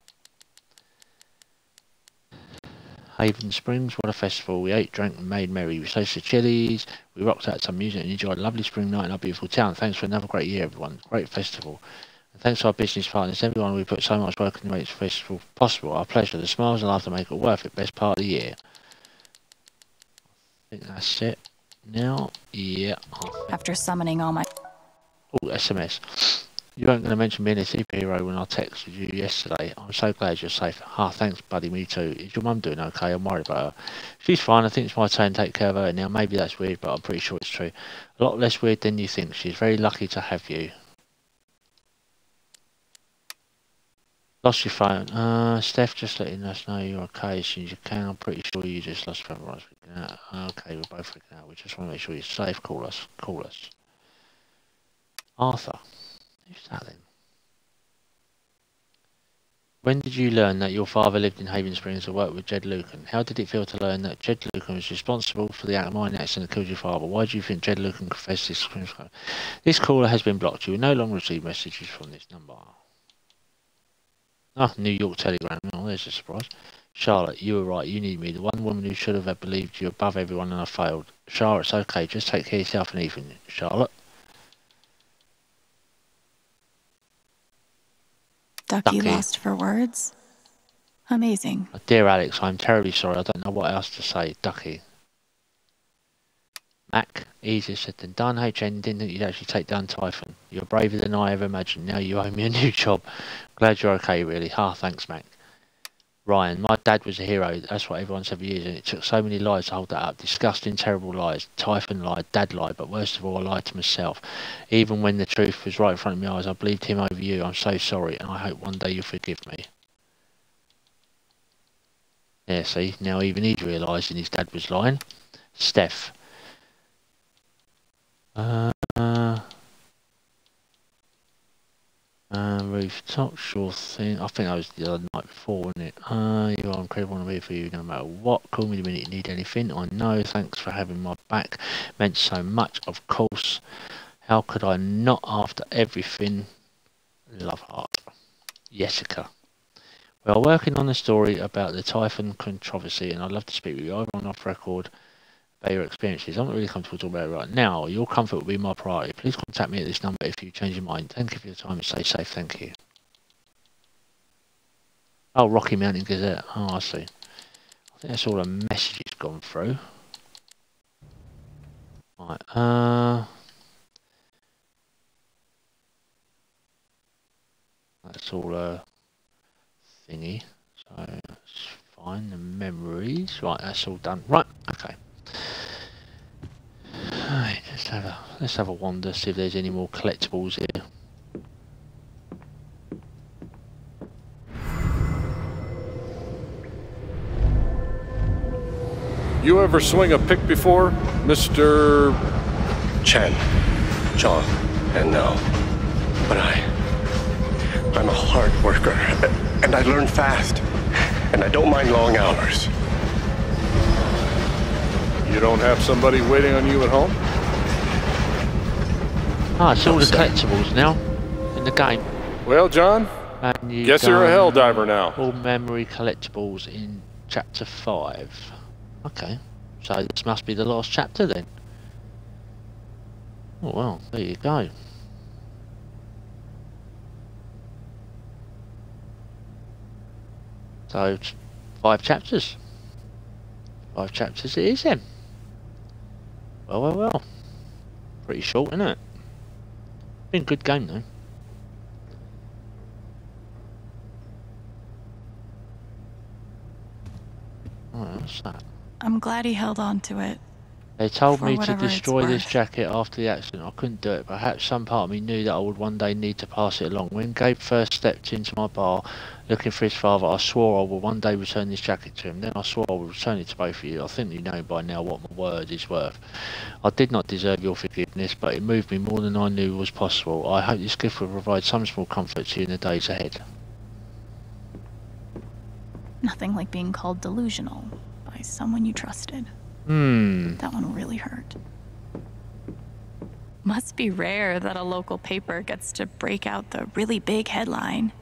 Haven Springs, what a festival. We ate, drank and made merry. We tasted chilies, we rocked out some music and enjoyed a lovely spring night in our beautiful town. Thanks for another great year, everyone. Great festival. And thanks to our business partners, everyone. We put so much work into making this festival possible. Our pleasure. The smiles and laughter make it worth it. Best part of the year. I think that's it. Now, yeah. After summoning all my... Oh, SMS. You weren't going to mention being a superhero when I texted you yesterday. I'm so glad you're safe. Ah, thanks, buddy. Me too. Is your mum doing okay? I'm worried about her. She's fine. I think it's my turn to take care of her now. Maybe that's weird, but I'm pretty sure it's true. A lot less weird than you think. She's very lucky to have you. Lost your phone. Steph, just letting us know you're okay as soon as you can. I'm pretty sure you just lost your phone. Right, freaking out. Okay, we're both freaking out. We just want to make sure you're safe. Call us. Call us. Arthur. Who's that then? When did you learn that your father lived in Haven Springs and worked with Jed Lucan? How did it feel to learn that Jed Lucan was responsible for the mine accident that killed your father? Why do you think Jed Lucan confessed this? This caller has been blocked. You will no longer receive messages from this number. Ah, New York Telegram. Oh, there's a surprise. Charlotte, you were right. You need me. The one woman who should have believed you above everyone and I failed. Charlotte, it's okay. Just take care of yourself and Ethan. Charlotte. Ducky lost for words? Amazing. Dear Alex, I'm terribly sorry. I don't know what else to say. Ducky. Mac, easier said than done. Hey Jen, didn't think you'd actually take down Typhon. You're braver than I ever imagined. Now you owe me a new job. Glad you're okay, really. Ah, thanks, Mac. Ryan, my dad was a hero. That's what everyone said for years, and it took so many lies to hold that up. Disgusting, terrible lies. Typhon lied, Dad lied, but worst of all, I lied to myself. Even when the truth was right in front of my eyes, I believed him over you. I'm so sorry, and I hope one day you'll forgive me. Yeah, see, now even he'd realised and his dad was lying. Steph. Rooftop, sure thing. I think that was the other night before, wasn't it? You're incredible to be for you no matter what. Call me the minute you need anything. I know. Thanks for having my back. Meant so much, of course. How could I not after everything? Love heart. Jessica. We are working on a story about the Typhon controversy, and I'd love to speak with you either on off record about your experiences. I'm not really comfortable talking about it right now. Your comfort will be my priority. Please contact me at this number if you change your mind. Thank you for your time and stay safe. Thank you. Oh, Rocky Mountain Gazette. Oh, I see. I think that's all the messages gone through. Right. That's all thingy. So that's fine. The memories. Right, that's all done. Right. Okay. Alright, let's have a wander, see if there's any more collectibles here. You ever swing a pick before, Mr. Chen, John, and no. But I'm a hard worker, and I learn fast, and I don't mind long hours. You don't have somebody waiting on you at home? Ah, it's all the collectibles now in the game. Well, John, and guess you're a hell diver now. All memory collectibles in chapter 5. Okay, so this must be the last chapter then. Oh well, there you go. So 5 chapters. 5 chapters it is then. Well. Pretty short, isn't it? Been a good game though. Alright, what's that? I'm glad he held on to it. They told For me to whatever it's destroy this worth. jacket after the accident. I couldn't do it. Perhaps some part of me knew that I would one day need to pass it along. When Gabe first stepped into my bar looking for his father, I swore I would one day return this jacket to him. Then I swore I would return it to both of you. I think you know by now what my word is worth. I did not deserve your forgiveness, but it moved me more than I knew was possible. I hope this gift will provide some small comfort to you in the days ahead. Nothing like being called delusional by someone you trusted. That one really hurt. Must be rare that a local paper gets to break out the really big headline.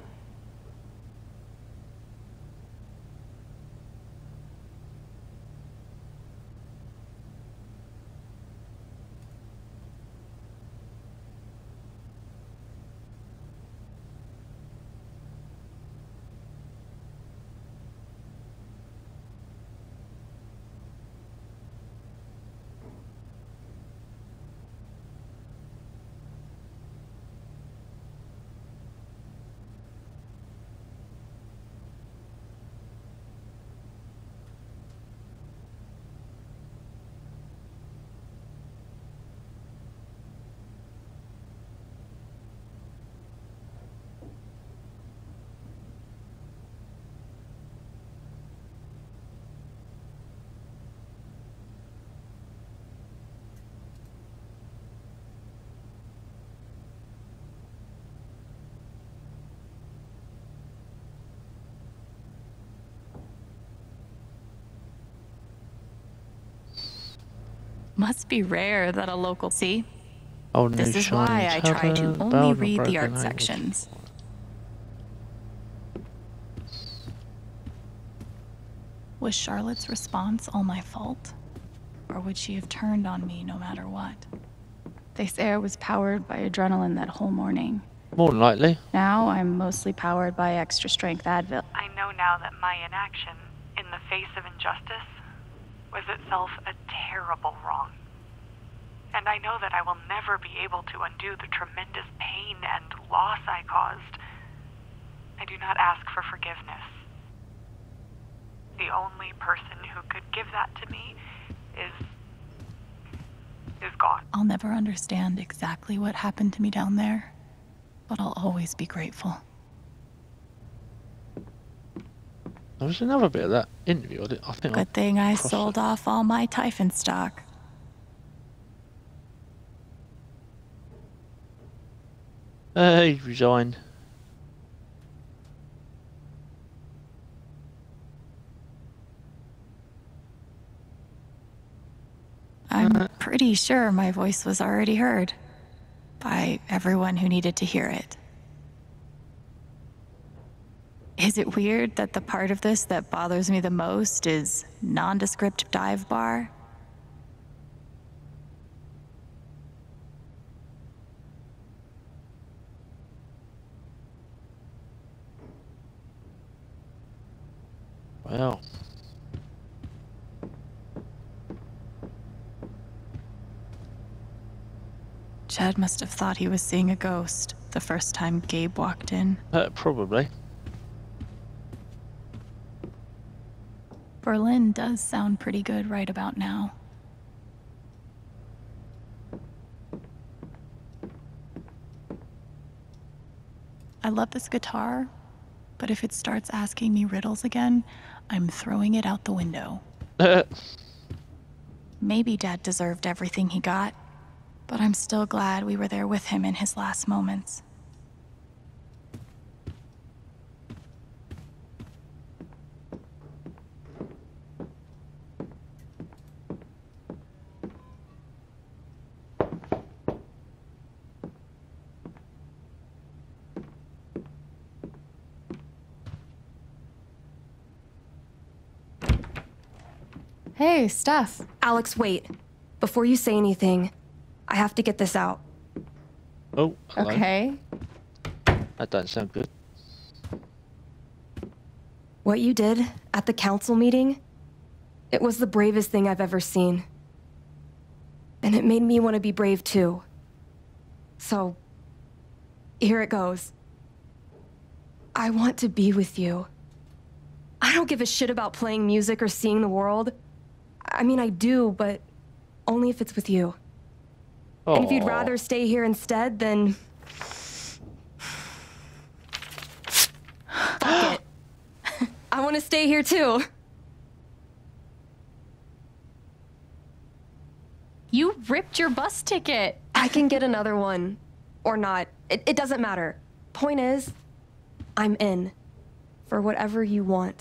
Must be rare that a local... See? Oh, This is why I try to only read the art sections. Was Charlotte's response all my fault? Or would she have turned on me no matter what? They say I was powered by adrenaline that whole morning. More than likely. Now I'm mostly powered by extra strength Advil. I know now that my inaction, in the face of injustice, was itself a terrible wrong. And I know that I will never be able to undo the tremendous pain and loss I caused. I do not ask for forgiveness. The only person who could give that to me is gone. I'll never understand exactly what happened to me down there, but I'll always be grateful. There was another bit of that interview. I think. Good thing I sold off all my Typhon stock. He resigned. I'm pretty sure my voice was already heard by everyone who needed to hear it. Is it weird that the part of this that bothers me the most is nondescript dive bar? Well. Chad must have thought he was seeing a ghost the first time Gabe walked in. Probably. Berlin does sound pretty good right about now. I love this guitar, but if it starts asking me riddles again, I'm throwing it out the window. Maybe Dad deserved everything he got, but I'm still glad we were there with him in his last moments. Hey, Steph. Alex, wait. Before you say anything, I have to get this out. Oh, hello. Okay. That doesn't sound good. What you did at the council meeting, it was the bravest thing I've ever seen. And it made me want to be brave too. So, here it goes. I want to be with you. I don't give a shit about playing music or seeing the world. I mean, I do, but only if it's with you. Aww. And if you'd rather stay here instead, then... Fuck it. I want to stay here too. You ripped your bus ticket. I can get another one. Or not. It doesn't matter. Point is, I'm in. For whatever you want.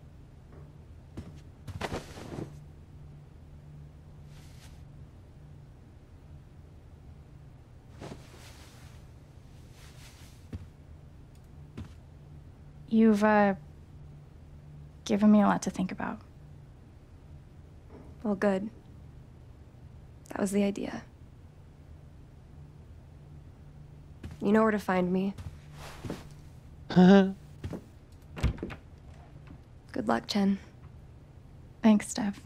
You've, given me a lot to think about. Well, good. That was the idea. You know where to find me. Good luck, Chen. Thanks, Steph.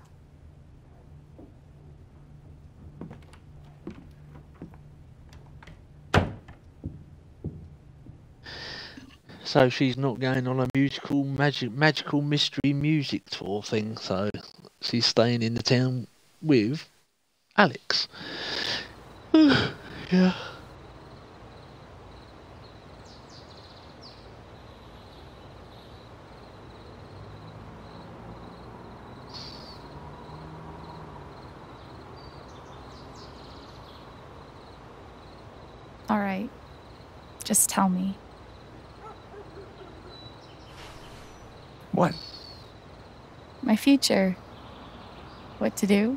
So she's not going on a musical, magical mystery music tour thing, so she's staying in the town with Alex. Yeah. All right. Just tell me. What? My future. What to do?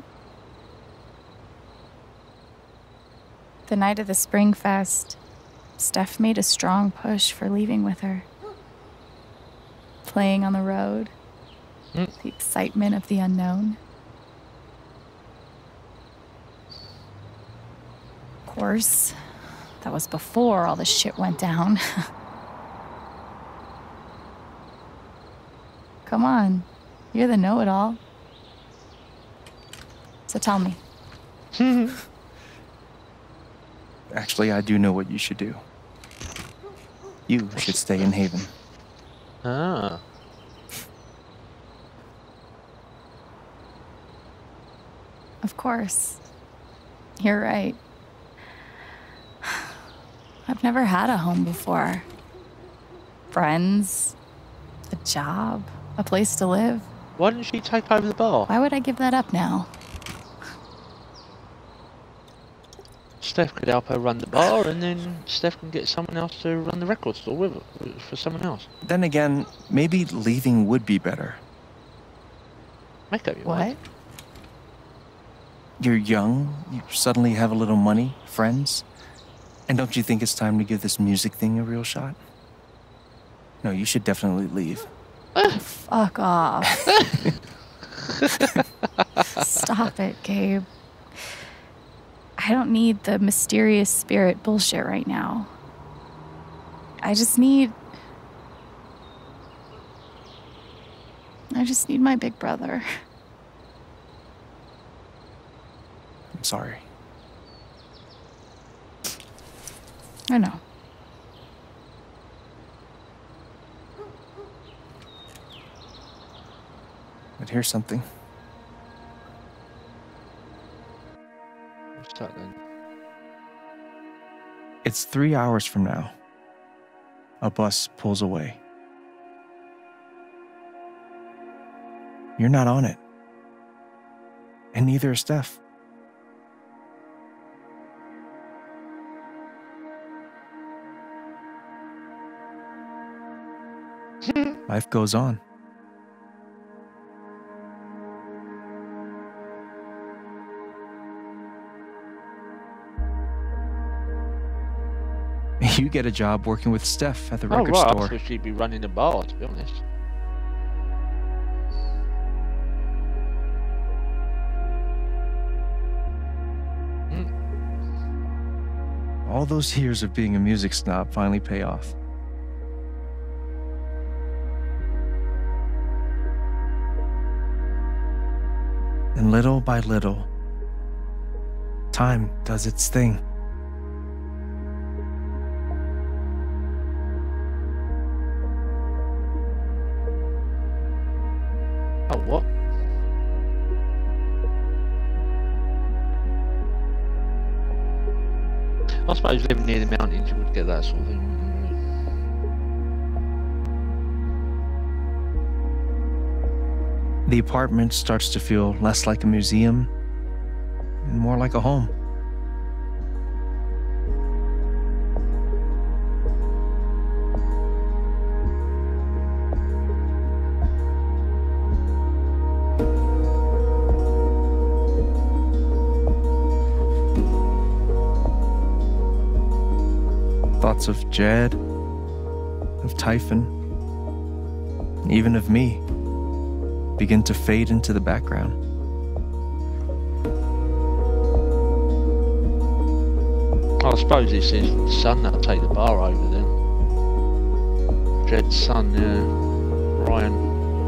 The night of the Spring Fest, Steph made a strong push for leaving with her. Playing on the road. The excitement of the unknown. Of course, that was before all the shit went down. Come on, you're the know-it-all. So tell me. Actually, I do know what you should do. You should stay in Haven. Ah. Of course. You're right. I've never had a home before. Friends, a job, a place to live. Why didn't she take over the bar? Why would I give that up now? Steph could help her run the bar, and then Steph can get someone else to run the record store with her, for someone else. Then again, maybe leaving would be better. Make up your What? mind. You're young, you suddenly have a little money, friends. And don't you think it's time to give this music thing a real shot? No, you should definitely leave. Fuck off. Stop it, Gabe. I don't need the mysterious spirit bullshit right now. I just need my big brother. I'm sorry. I know. But here's something. What's that then? It's 3 hours from now. A bus pulls away. You're not on it. And neither is Steph. Life goes on. You get a job working with Steph at the record right, store. So she'd be running the bar, to be honest. All those years of being a music snob finally pay off. And little by little, time does its thing. Oh, what? I suppose living near the mountains you would get that sort of thing. The apartment starts to feel less like a museum and more like a home. Thoughts of Jed, of Typhon, even of me begin to fade into the background. I suppose it's his son that'll take the bar over then. Jed's son, Ryan.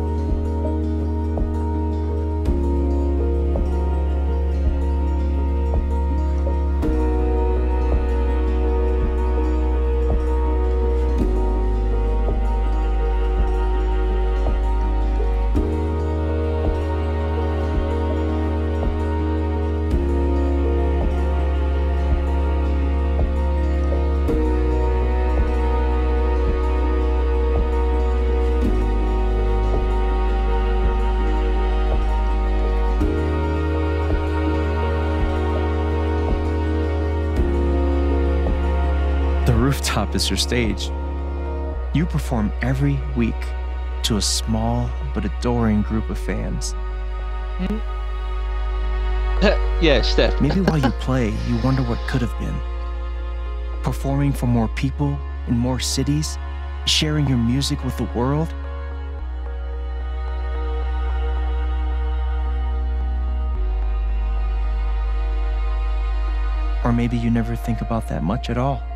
Rooftop is your stage. You perform every week to a small but adoring group of fans. Yeah, Steph. Maybe while you play, you wonder what could have been. Performing for more people in more cities, sharing your music with the world. Or maybe you never think about that much at all.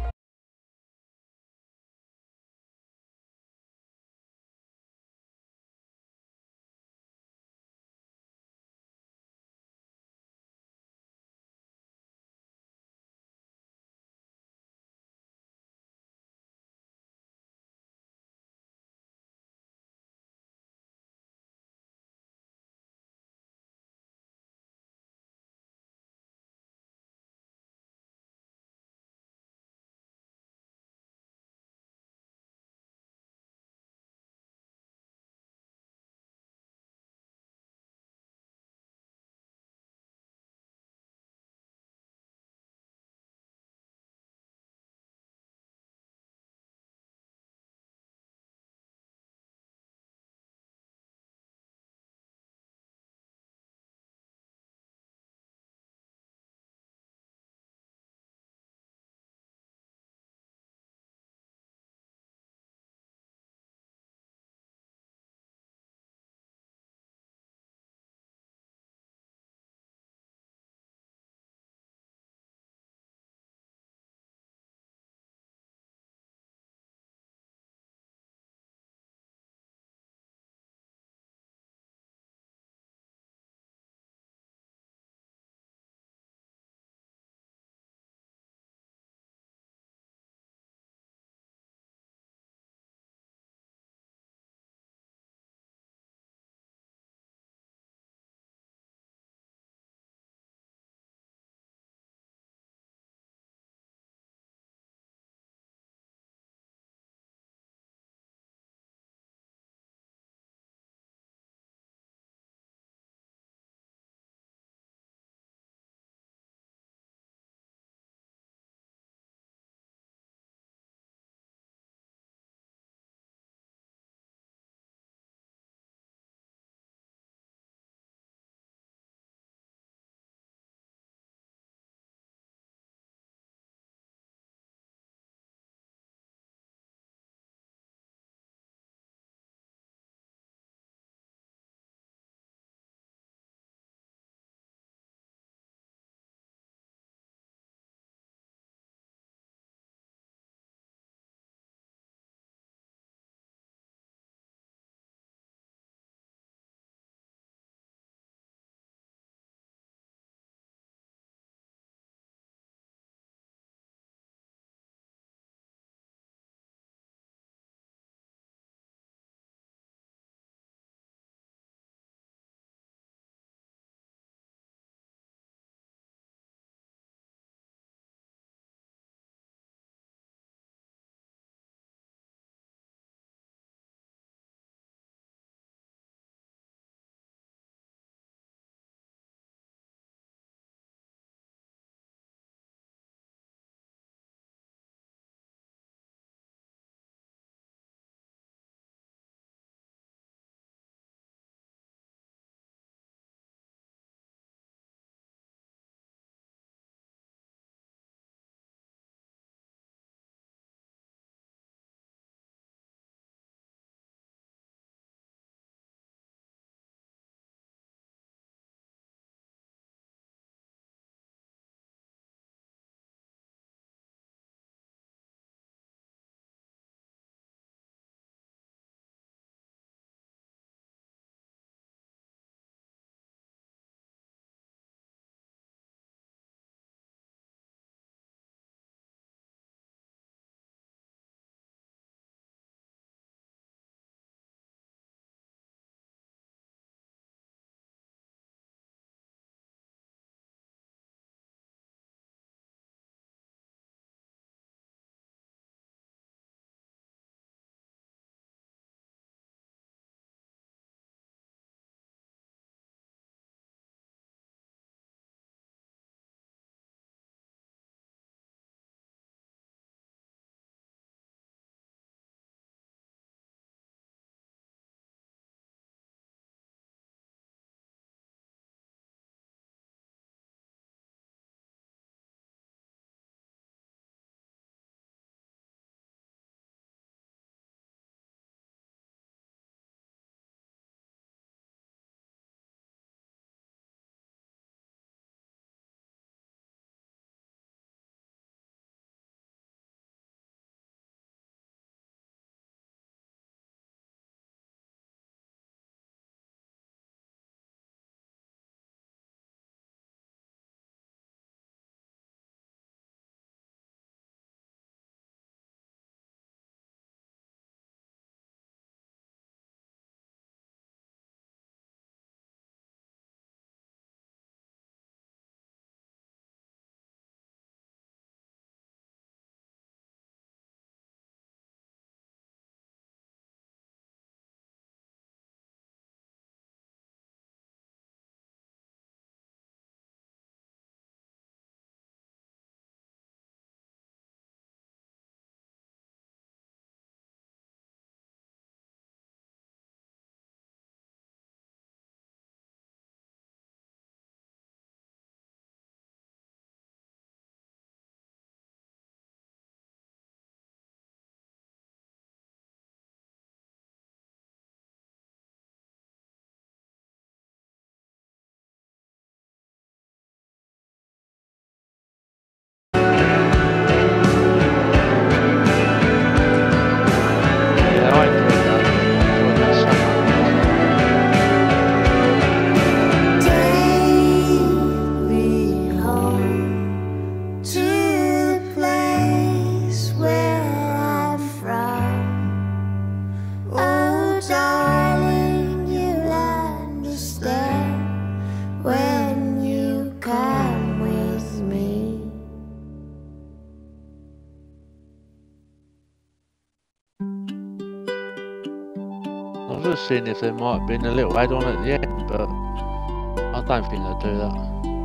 was seeing if there might have been a little add-on at the end, but I don't think they'll do that.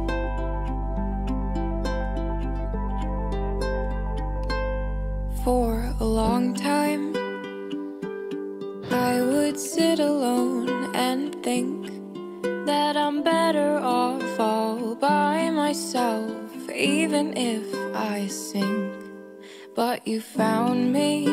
For a long time, I would sit alone and think that I'm better off all by myself, even if I sink. But you found me,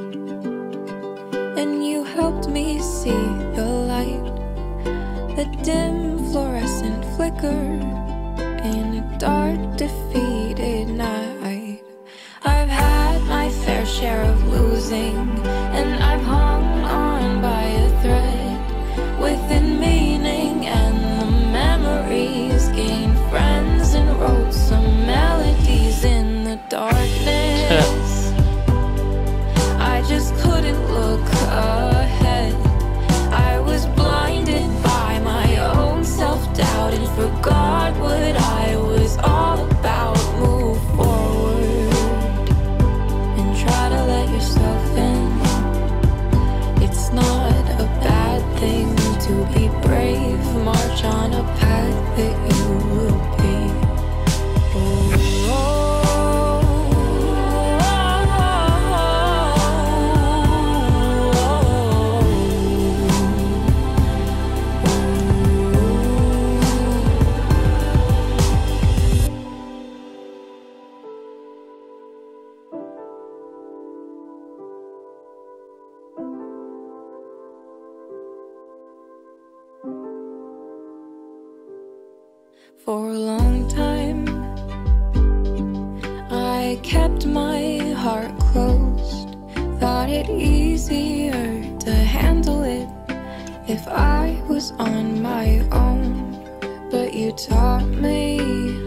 and you helped me see the light, the dim fluorescent flicker in a dark, defeated night. I've had my fair share of losing, and I've hung on by a thread within meaning, and the memories gained friends and wrote some melodies in the darkness. I just couldn't look ahead. I was blinded by my own self-doubt and forgot what I was all about. Move forward and try to let yourself in. It's not a bad thing to be brave. March on a path that you will be. For a long time, I kept my heart closed. Thought it easier to handle it if I was on my own. But you taught me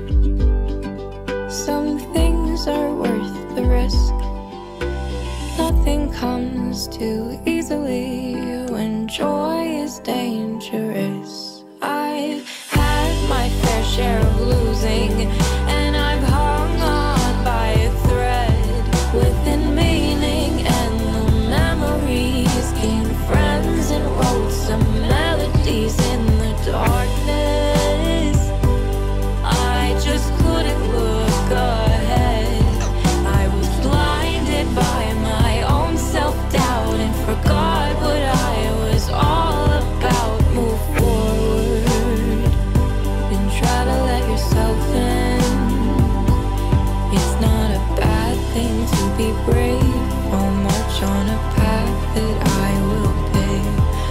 some things are worth the risk. Nothing comes too easily when joy is dangerous. I've had my fair share of losing, and I've hung on by a thread within meaning, and the memories gained friends and wrote some melodies in the darkness. I just couldn't look ahead. I was blinded by my own self-doubt and forgot what I was all about. Move forward and try to let yourself in. It's not a bad thing to be brave. I'll march on a path that I will pave.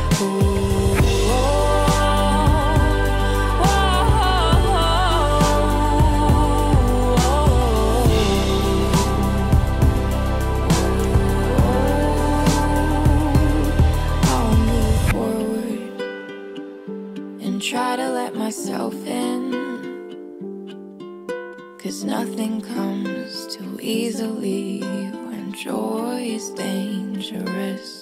I'll move forward and try to let myself in, 'cause nothing comes too easily when joy is dangerous.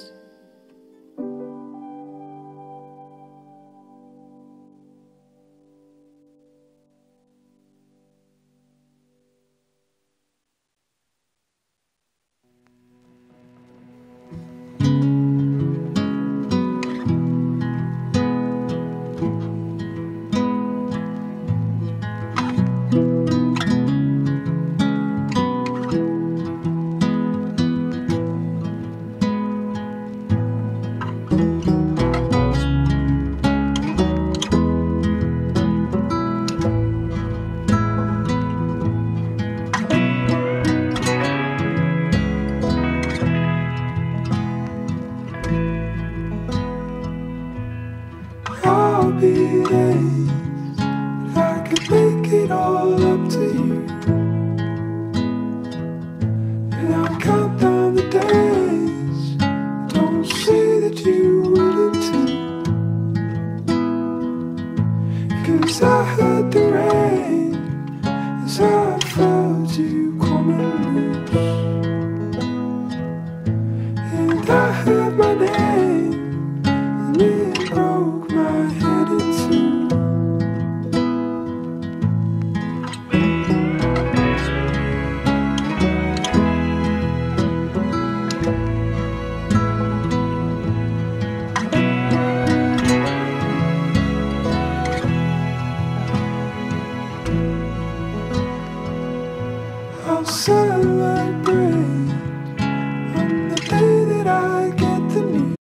I'll be days I could make it all up to you, and I'll count down the days. Don't say that you wouldn't too, 'cause I heard the rain as I felt you coming loose, and I heard my name and it broke my head in two. I'll celebrate on the day that I get the news.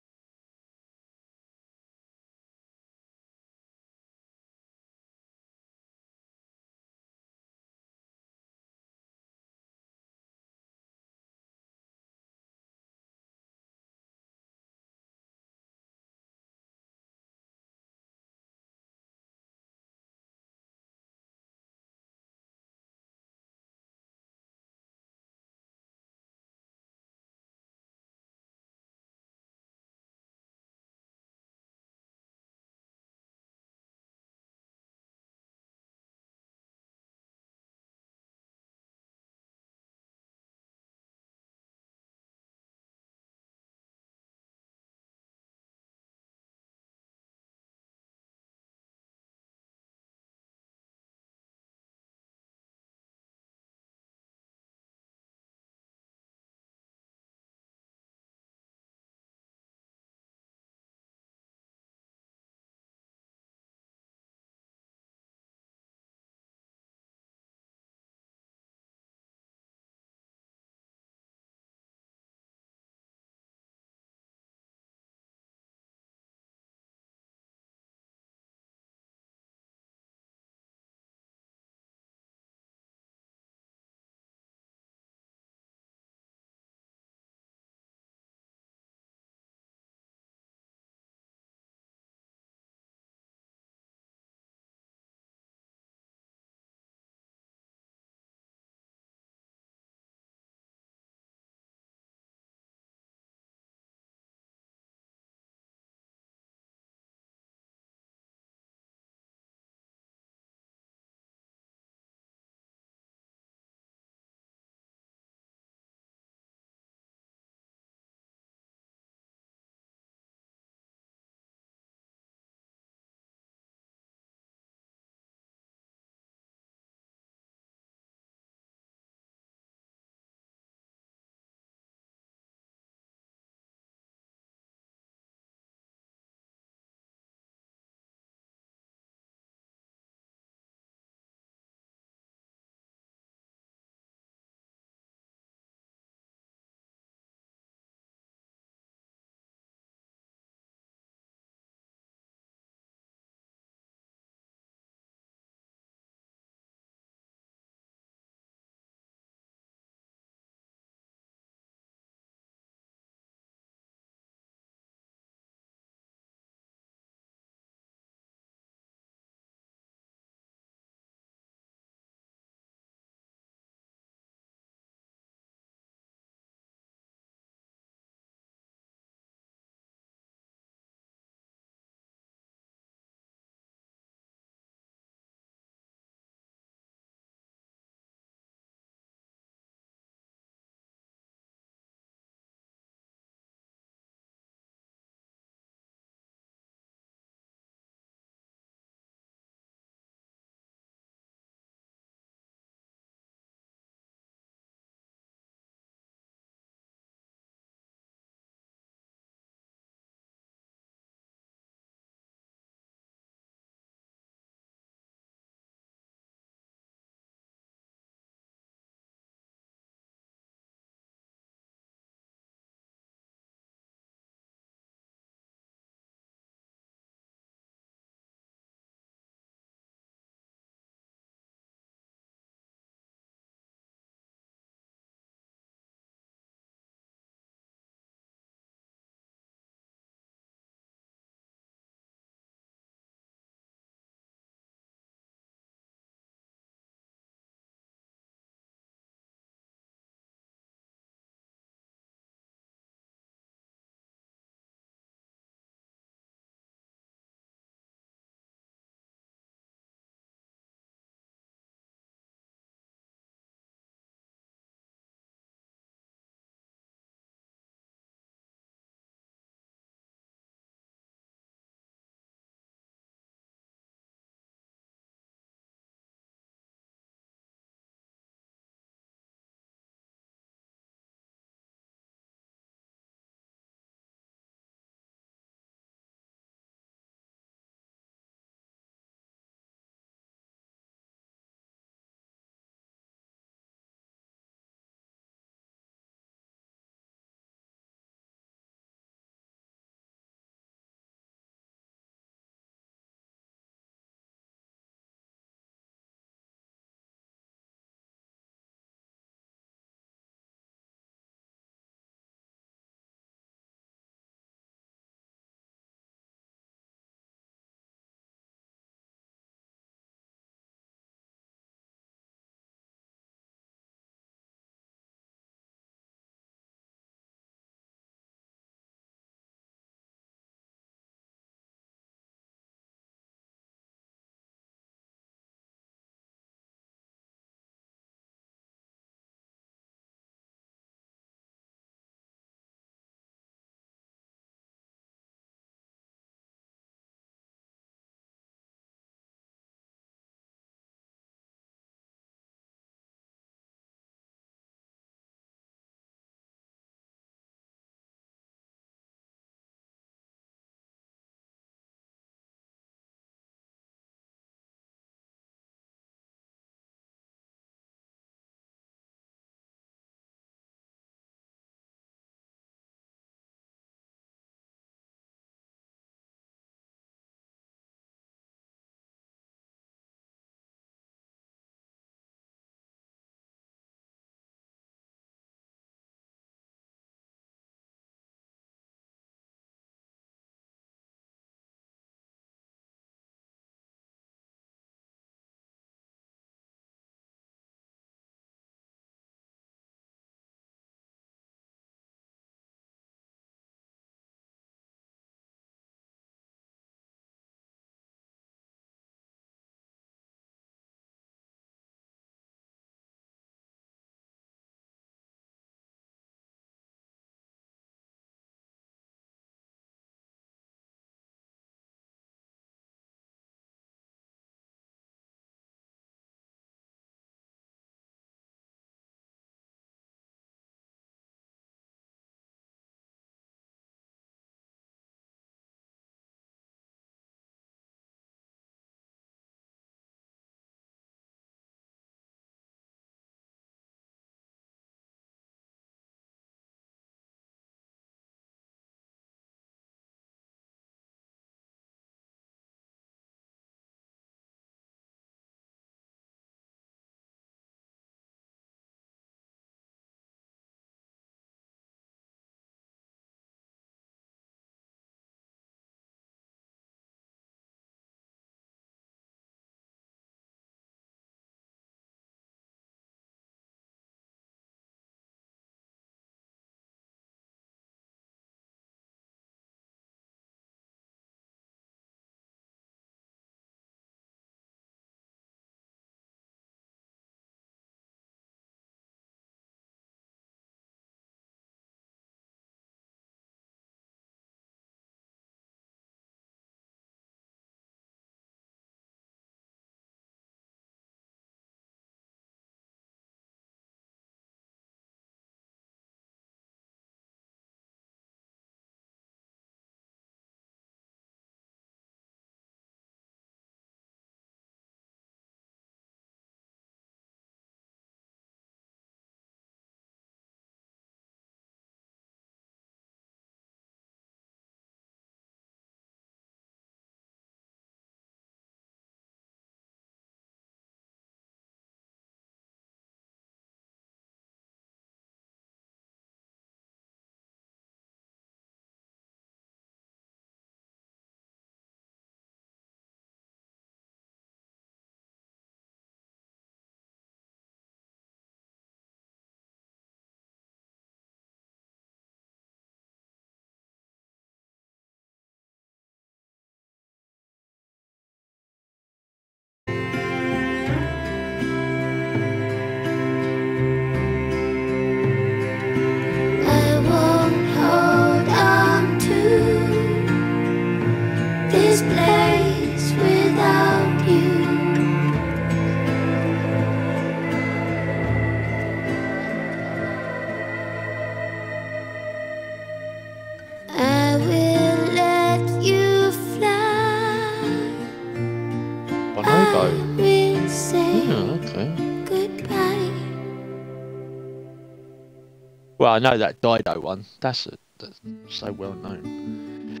Well, I know that Dido one. That's so well known.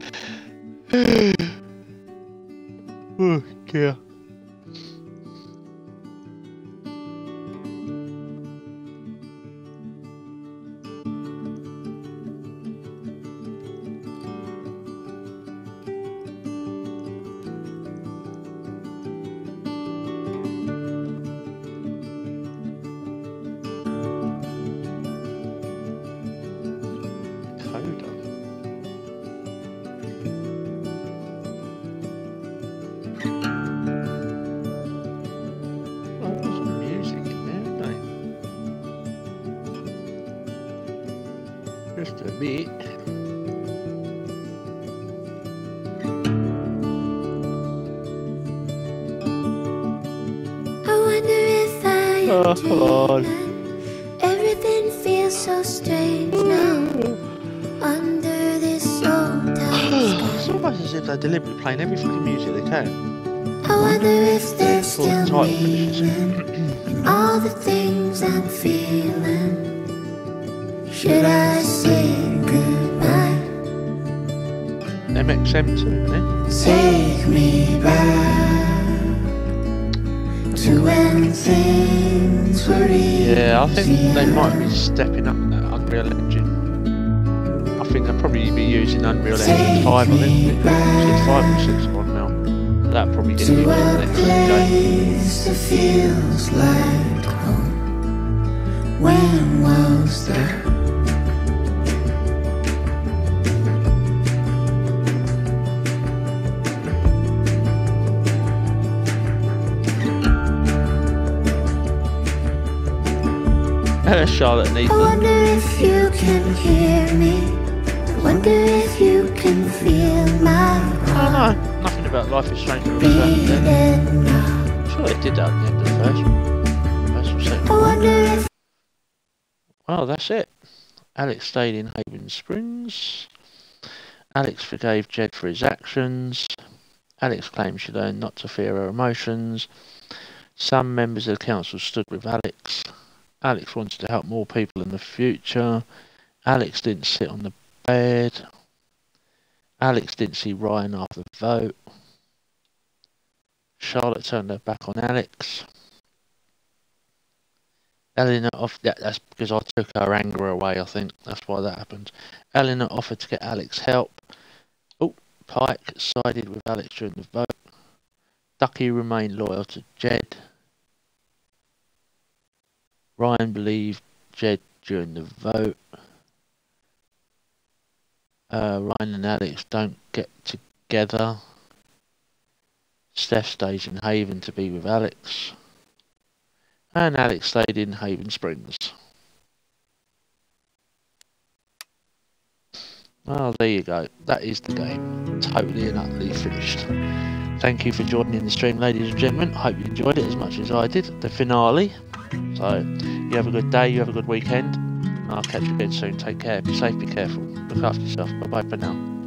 Oh dear. Just a bit. I wonder if I am dreaming. Everything feels so strange now. Under this old town It's almost as if they're deliberately playing every fucking music they can. I wonder if they're still meaning all the things I'm feeling. Should I say goodbye? MXM too, isn't it? Take me back to when things were easy. Yeah, I think they might be stepping up that Unreal Engine. I think they'll probably be using Unreal Engine 5, I think. Is it 5 or 6 on now? That'll probably get used in the next place that feels like home. When was that? Charlotte needs I wonder if you can hear me. I wonder if you can feel my heart. No, nothing about Life is Strange. I'm sure they did that at the end of the first or second. I wonder if... Well, that's it. Alex stayed in Haven Springs. Alex forgave Jed for his actions. Alex claims she learned not to fear her emotions. Some members of the council stood with Alex. Alex wanted to help more people in the future. Alex didn't sit on the bed. Alex didn't see Ryan after the vote. Charlotte turned her back on Alex. Eleanor that's because I took her anger away, I think. That's why that happened. Eleanor offered to get Alex help. Oh, Pike sided with Alex during the vote. Ducky remained loyal to Jed. Ryan believed Jed during the vote. Ryan and Alex don't get together. Steph stays in Haven to be with Alex. And Alex stayed in Haven Springs. Well, there you go. That is the game. Totally and utterly finished. Thank you for joining the stream, ladies and gentlemen. I hope you enjoyed it as much as I did. The finale. So, you have a good day, you have a good weekend. I'll catch you again soon. Take care, be safe, be careful. Look after yourself. Bye-bye for now.